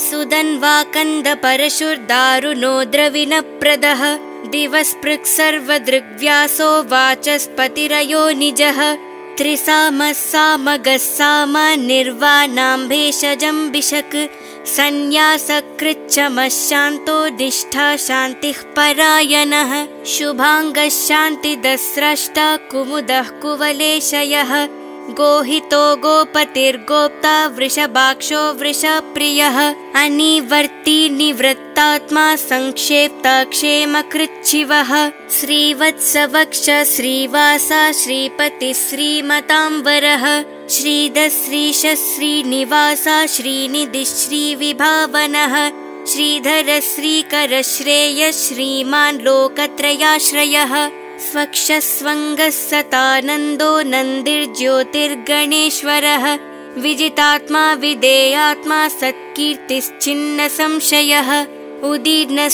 सुदन्वाकन्दपरशुर्दारुणो द्रविणप्रदः दिवस्पृक् सर्वदृग्व्यासो वाचस्पतिरयो निजः त्रिसामः सामगः साम निर्वाणां भेषजम्बिषक् सन्न्यासकृच्छमः शान्तो निष्ठा शान्तिः परायणः शुभाङ्गः शान्तिदस्रष्टा कुमुदः कुवलेशयः गोहितो गोपतिर्गोप्ता वृषभाक्षो वृषप्रियः अनिवर्ती निवृत्तात्मा संक्षेप्ता क्षेमकृच्छिवः श्रीवत्सवक्ष श्रीवासा श्रीपतिः श्रीमताम्बरः श्रीधः श्रीश श्रीनिवासा श्रीनिधिः श्रीविभावनः श्रीधर श्रीकर श्रेयः श्रीमान् लोकत्रयाश्रयः स्वक्षस्वङ्गः सतानन्दो नन्दिर्ज्योतिर्गणेश्वरः विजितात्मा विदेयात्मा सत्कीर्तिश्चिन्न संशयः उदीर्णः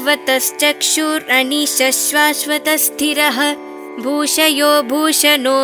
सर्वतश्चक्षुरनीशश्वाश्वतस्थिरः भूषयो भूषणो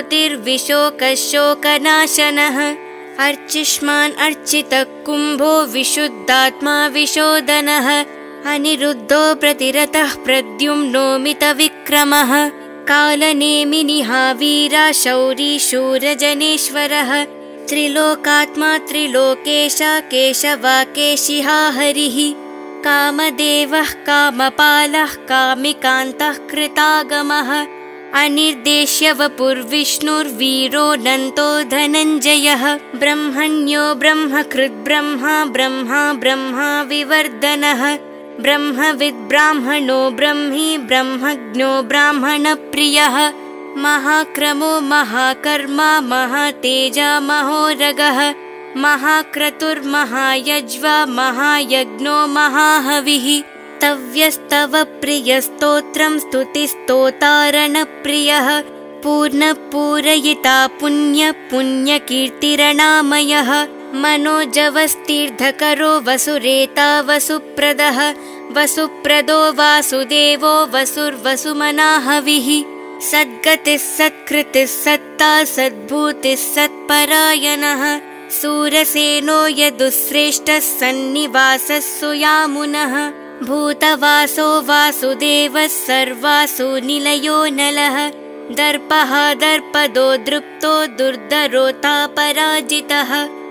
भूतिर्विशोकशोकनाशनः अर्चिष्मान् अर्चितः कुम्भो विशुद्धात्मा विशोदनः अनिरुद्धो प्रतिरतः प्रद्युम्नो मितविक्रमः कालनेमिनिः वीरा शौरी शूरजनेश्वरः त्रिलोकात्मा त्रिलोकेश केशवाकेशिः हरिः कामदेवः कामपालः कामिकान्तः कृतागमः अनिर्देश्य वपुर्विष्णुर्वीरोऽनन्तो धनञ्जयः ब्रह्मण्यो ब्रह्मकृद् ब्रह्मा ब्रह्मा ब्रह्मा विवर्धनः ब्रह्मविद् ब्राह्मणो ब्रह्मी ब्रह्मज्ञो ब्राह्मणप्रियः महाक्रमो महाकर्मा महातेजा महोरगः महाक्रतुर्महायज्वा महायज्ञो महाहविः तव्यस्तव प्रियस्तोत्रं स्तुतिस्तोतारणप्रियः पूर्णपूरयिता पुण्य पुण्यकीर्तिरणामयः मनोजवस्तीर्थकरो वसुरेता वसुप्रदः वसुप्रदो वासुदेवो वसुर्वसुमनाहविः सद्गतिः सत्कृतिः सत्ता सद्भूतिः सत्परायणः सूरसेनो यदुश्रेष्ठः सन्निवासः सुयामुनः भूतवासो वासुदेवः सर्वासु निलयो नलः दर्पः दर्पदो दृप्तो दुर्धरोतापराजितः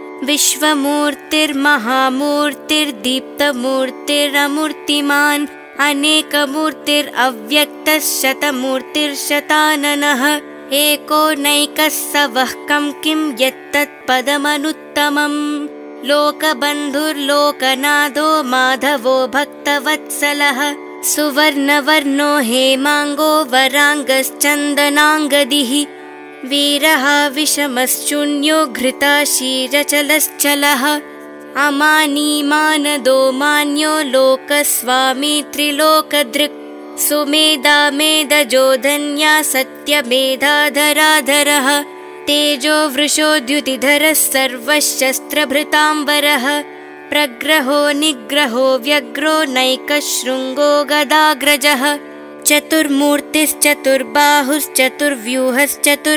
विश्वमूर्तिर्महामूर्तिर्दीप्तमूर्तिरमूर्तिमान् अनेकमूर्तिरव्यक्तः शतमूर्तिर्शताननः एको नैकः सवः कं किं यत्तत्पदमनुत्तमम् लोकबन्धुर्लोकनाथो माधवो भक्तवत्सलः सुवर्णवर्णो हेमाङ्गो वराङ्गश्चन्दनाङ्गदिः वीरः विषमश्चून्यो घृताशीरचलश्चलः अमानीमानदो मान्यो लोकस्वामी त्रिलोकदृक् सुमेधा मेधजो धन्या सत्यमेधाधराधरः तेजो वृषोद्युतिधरः सर्वशस्त्रभृताम्बरः प्रग्रहो निग्रहो व्यग्रो नैकशृङ्गो गदाग्रजः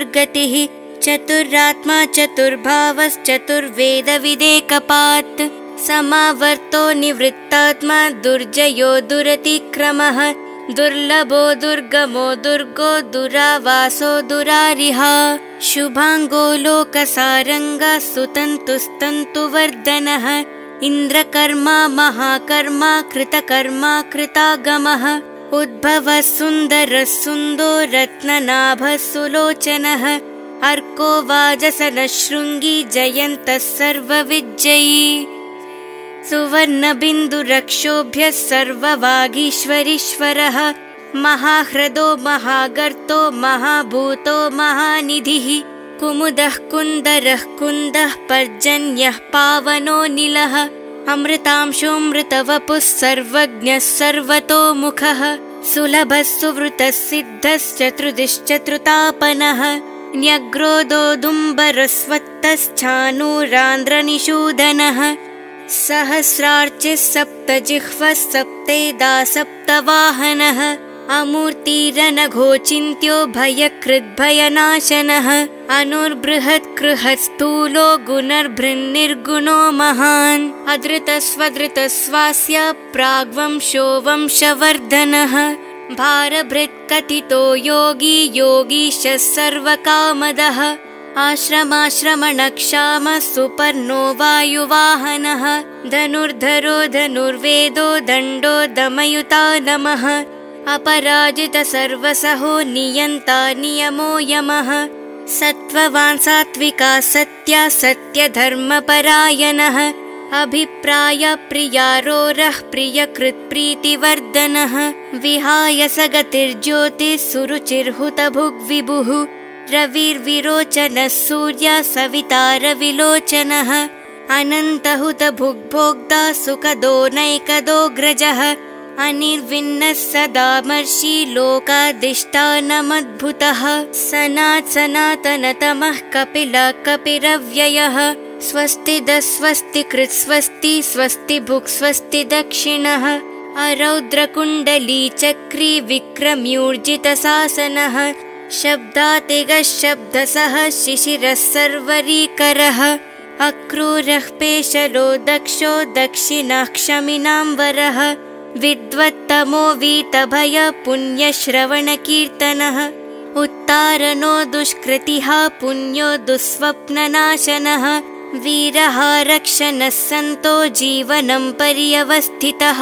चतुर्मूर्तिश्चतुर्बाहुश्चतुर्व्यूहश्चतुर्गतिः चतुरात्मा चतुर्भावश्चतुर्वेदविदेकपात् समावर्तो निवृत्तात्मा दुर्जयो दुरतिक्रमः दुर्लभो दुर्गमो दुर्गो दुरावासो दुरारिहा शुभांगो लोकसारंगा सुतन्तुस्तन्तुवर्धनः इन्द्रकर्मा महाकर्मा कृतकर्मा कृतागमः उद्भवः सुन्दरः सुन्दो रत्ननाभः सुलोचनः अर्को वाजसनः शृङ्गी जयन्तः सर्वविजयी सुवर्णबिन्दुरक्षोभ्यः सर्ववागीश्वरीश्वरः महाह्रदो महागर्तो महाभूतो महानिधिः कुमुदः कुन्दरः कुन्दः पर्जन्यः पावनो नीलः अमृतांशोऽमृतवपुः सर्वज्ञः सर्वतोमुखः सुलभः सुवृतः सिद्धश्चतुर्दिश्चतुर्तापनः न्यग्रोदोदुम्बरस्वत्तश्चानूरान्ध्रनिषूदनः सहस्रार्चिः सप्तजिह्वः सप्तेदा सप्तवाहनः अमूर्तिरनघोचिन्त्यो भयकृद्भयनाशनः अनुर्बृहत्कृहत् स्थूलो गुणर्भृन्निर्गुणो महान् अधृतस्वधृतस्वास्य प्राग्वंशो वंशवर्धनः भारभृत्कथितो योगी योगीशः सर्वकामदः आश्रमाश्रमणक्षामः सुपर्णो वायुवाहनः धनुर्धरो धनुर्वेदो दण्डो दमयुता नमः अपराजितसर्वसहो नियन्ता नियमो यमः सत्त्ववान् सात्विका सत्या सत्यधर्मपरायणः अभिप्रायप्रियारोरः प्रियकृत्प्रीतिवर्धनः विहाय सगतिर्ज्योतिः सुरुचिर्हुतभुग्विभुः रविर्विरोचनः सूर्यः सविता रविलोचनः अनन्तहुतभुग्भोक्ता सुखदो नैकदोऽग्रजः अनिर्विन्नः सदामर्षि लोकाधिष्ठानमद्भुतः सनात् सनातनतमः कपिलः कपिरव्ययः स्वस्तिदः स्वस्तिकृत् स्वस्ति स्वस्ति भुक् स्वस्ति दक्षिणः अरौद्रकुण्डली चक्री विक्रम्यूर्जितशासनः शब्दातिगः शब्दसः शिशिरः सर्वरीकरः अक्रूरः पेशलो दक्षो दक्षिणः क्षमिनाम्बरः विद्वत्तमो वीतभय पुण्यश्रवणकीर्तनः उत्तारणो दुष्कृतिः पुण्यो दुःस्वप्ननाशनः वीरः रक्षणः सन्तो जीवनं पर्यवस्थितः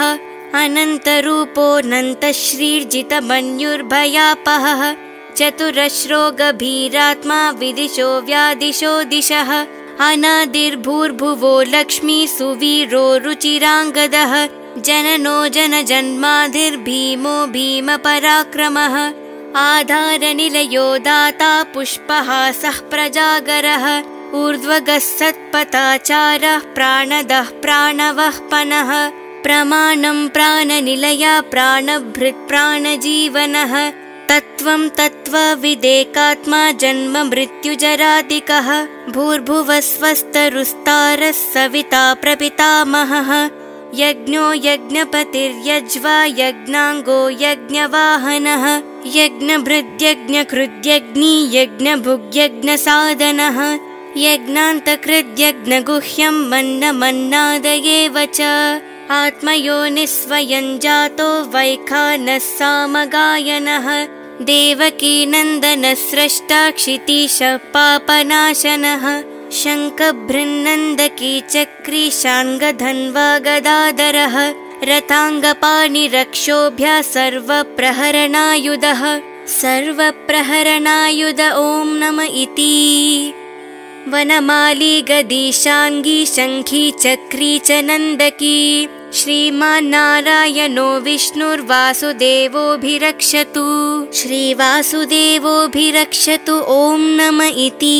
अनन्तरूपोऽनन्तश्रीर्जितमन्युर्भयापहः चतुरश्रो गभीरात्मा विदिशो व्यादिशो दिशः अनादिर्भूर्भुवो लक्ष्मी सुवीरो रुचिराङ्गदः जननो जनजन्माधिर्भीमो भीमपराक्रमः आधारनिलयो दाता पुष्पहासः प्रजागरः ऊर्ध्वगः सत्पथाचारः प्राणदः प्राणवः पनः प्रमाणं प्राणनिलया प्राणभृत् प्राणजीवनः तत्त्वं तत्त्वविदेकात्मा जन्म मृत्युजरादिकः भूर्भुवः स्वस्तरुस्तारः सविता प्रपितामहः यज्ञो यज्ञपतिर्यज्वा यज्ञाङ्गो यज्ञवाहनः यज्ञभृद्यज्ञकृद्यज्ञी यज्ञभुग्यज्ञसाधनः यज्ञान्तकृद्यज्ञगुह्यं मन्नमन्नादयेव च आत्मयोनिस्वयं जातो वैखानः सामगायनः देवकीनन्दनस्रष्टा क्षितीशः पापनाशनः शङ्खभृन्नन्दकी चक्री शाङ्गधन्वा गदाधरः रथाङ्गपाणिरक्षोभ्यः सर्वप्रहरणायुधः सर्वप्रहरणायुध ॐ नम इति वनमाली गदीशाङ्गी शङ्खी चक्री च नन्दकी श्रीमान्नारायणो विष्णुर्वासुदेवोऽभिरक्षतु श्रीवासुदेवोऽभिरक्षतु ॐ नम इति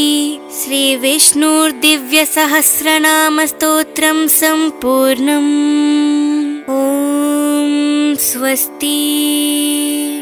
श्रीविष्णुर्दिव्यसहस्रनामस्तोत्रं सम्पूर्णम् ॐ स्वस्ति।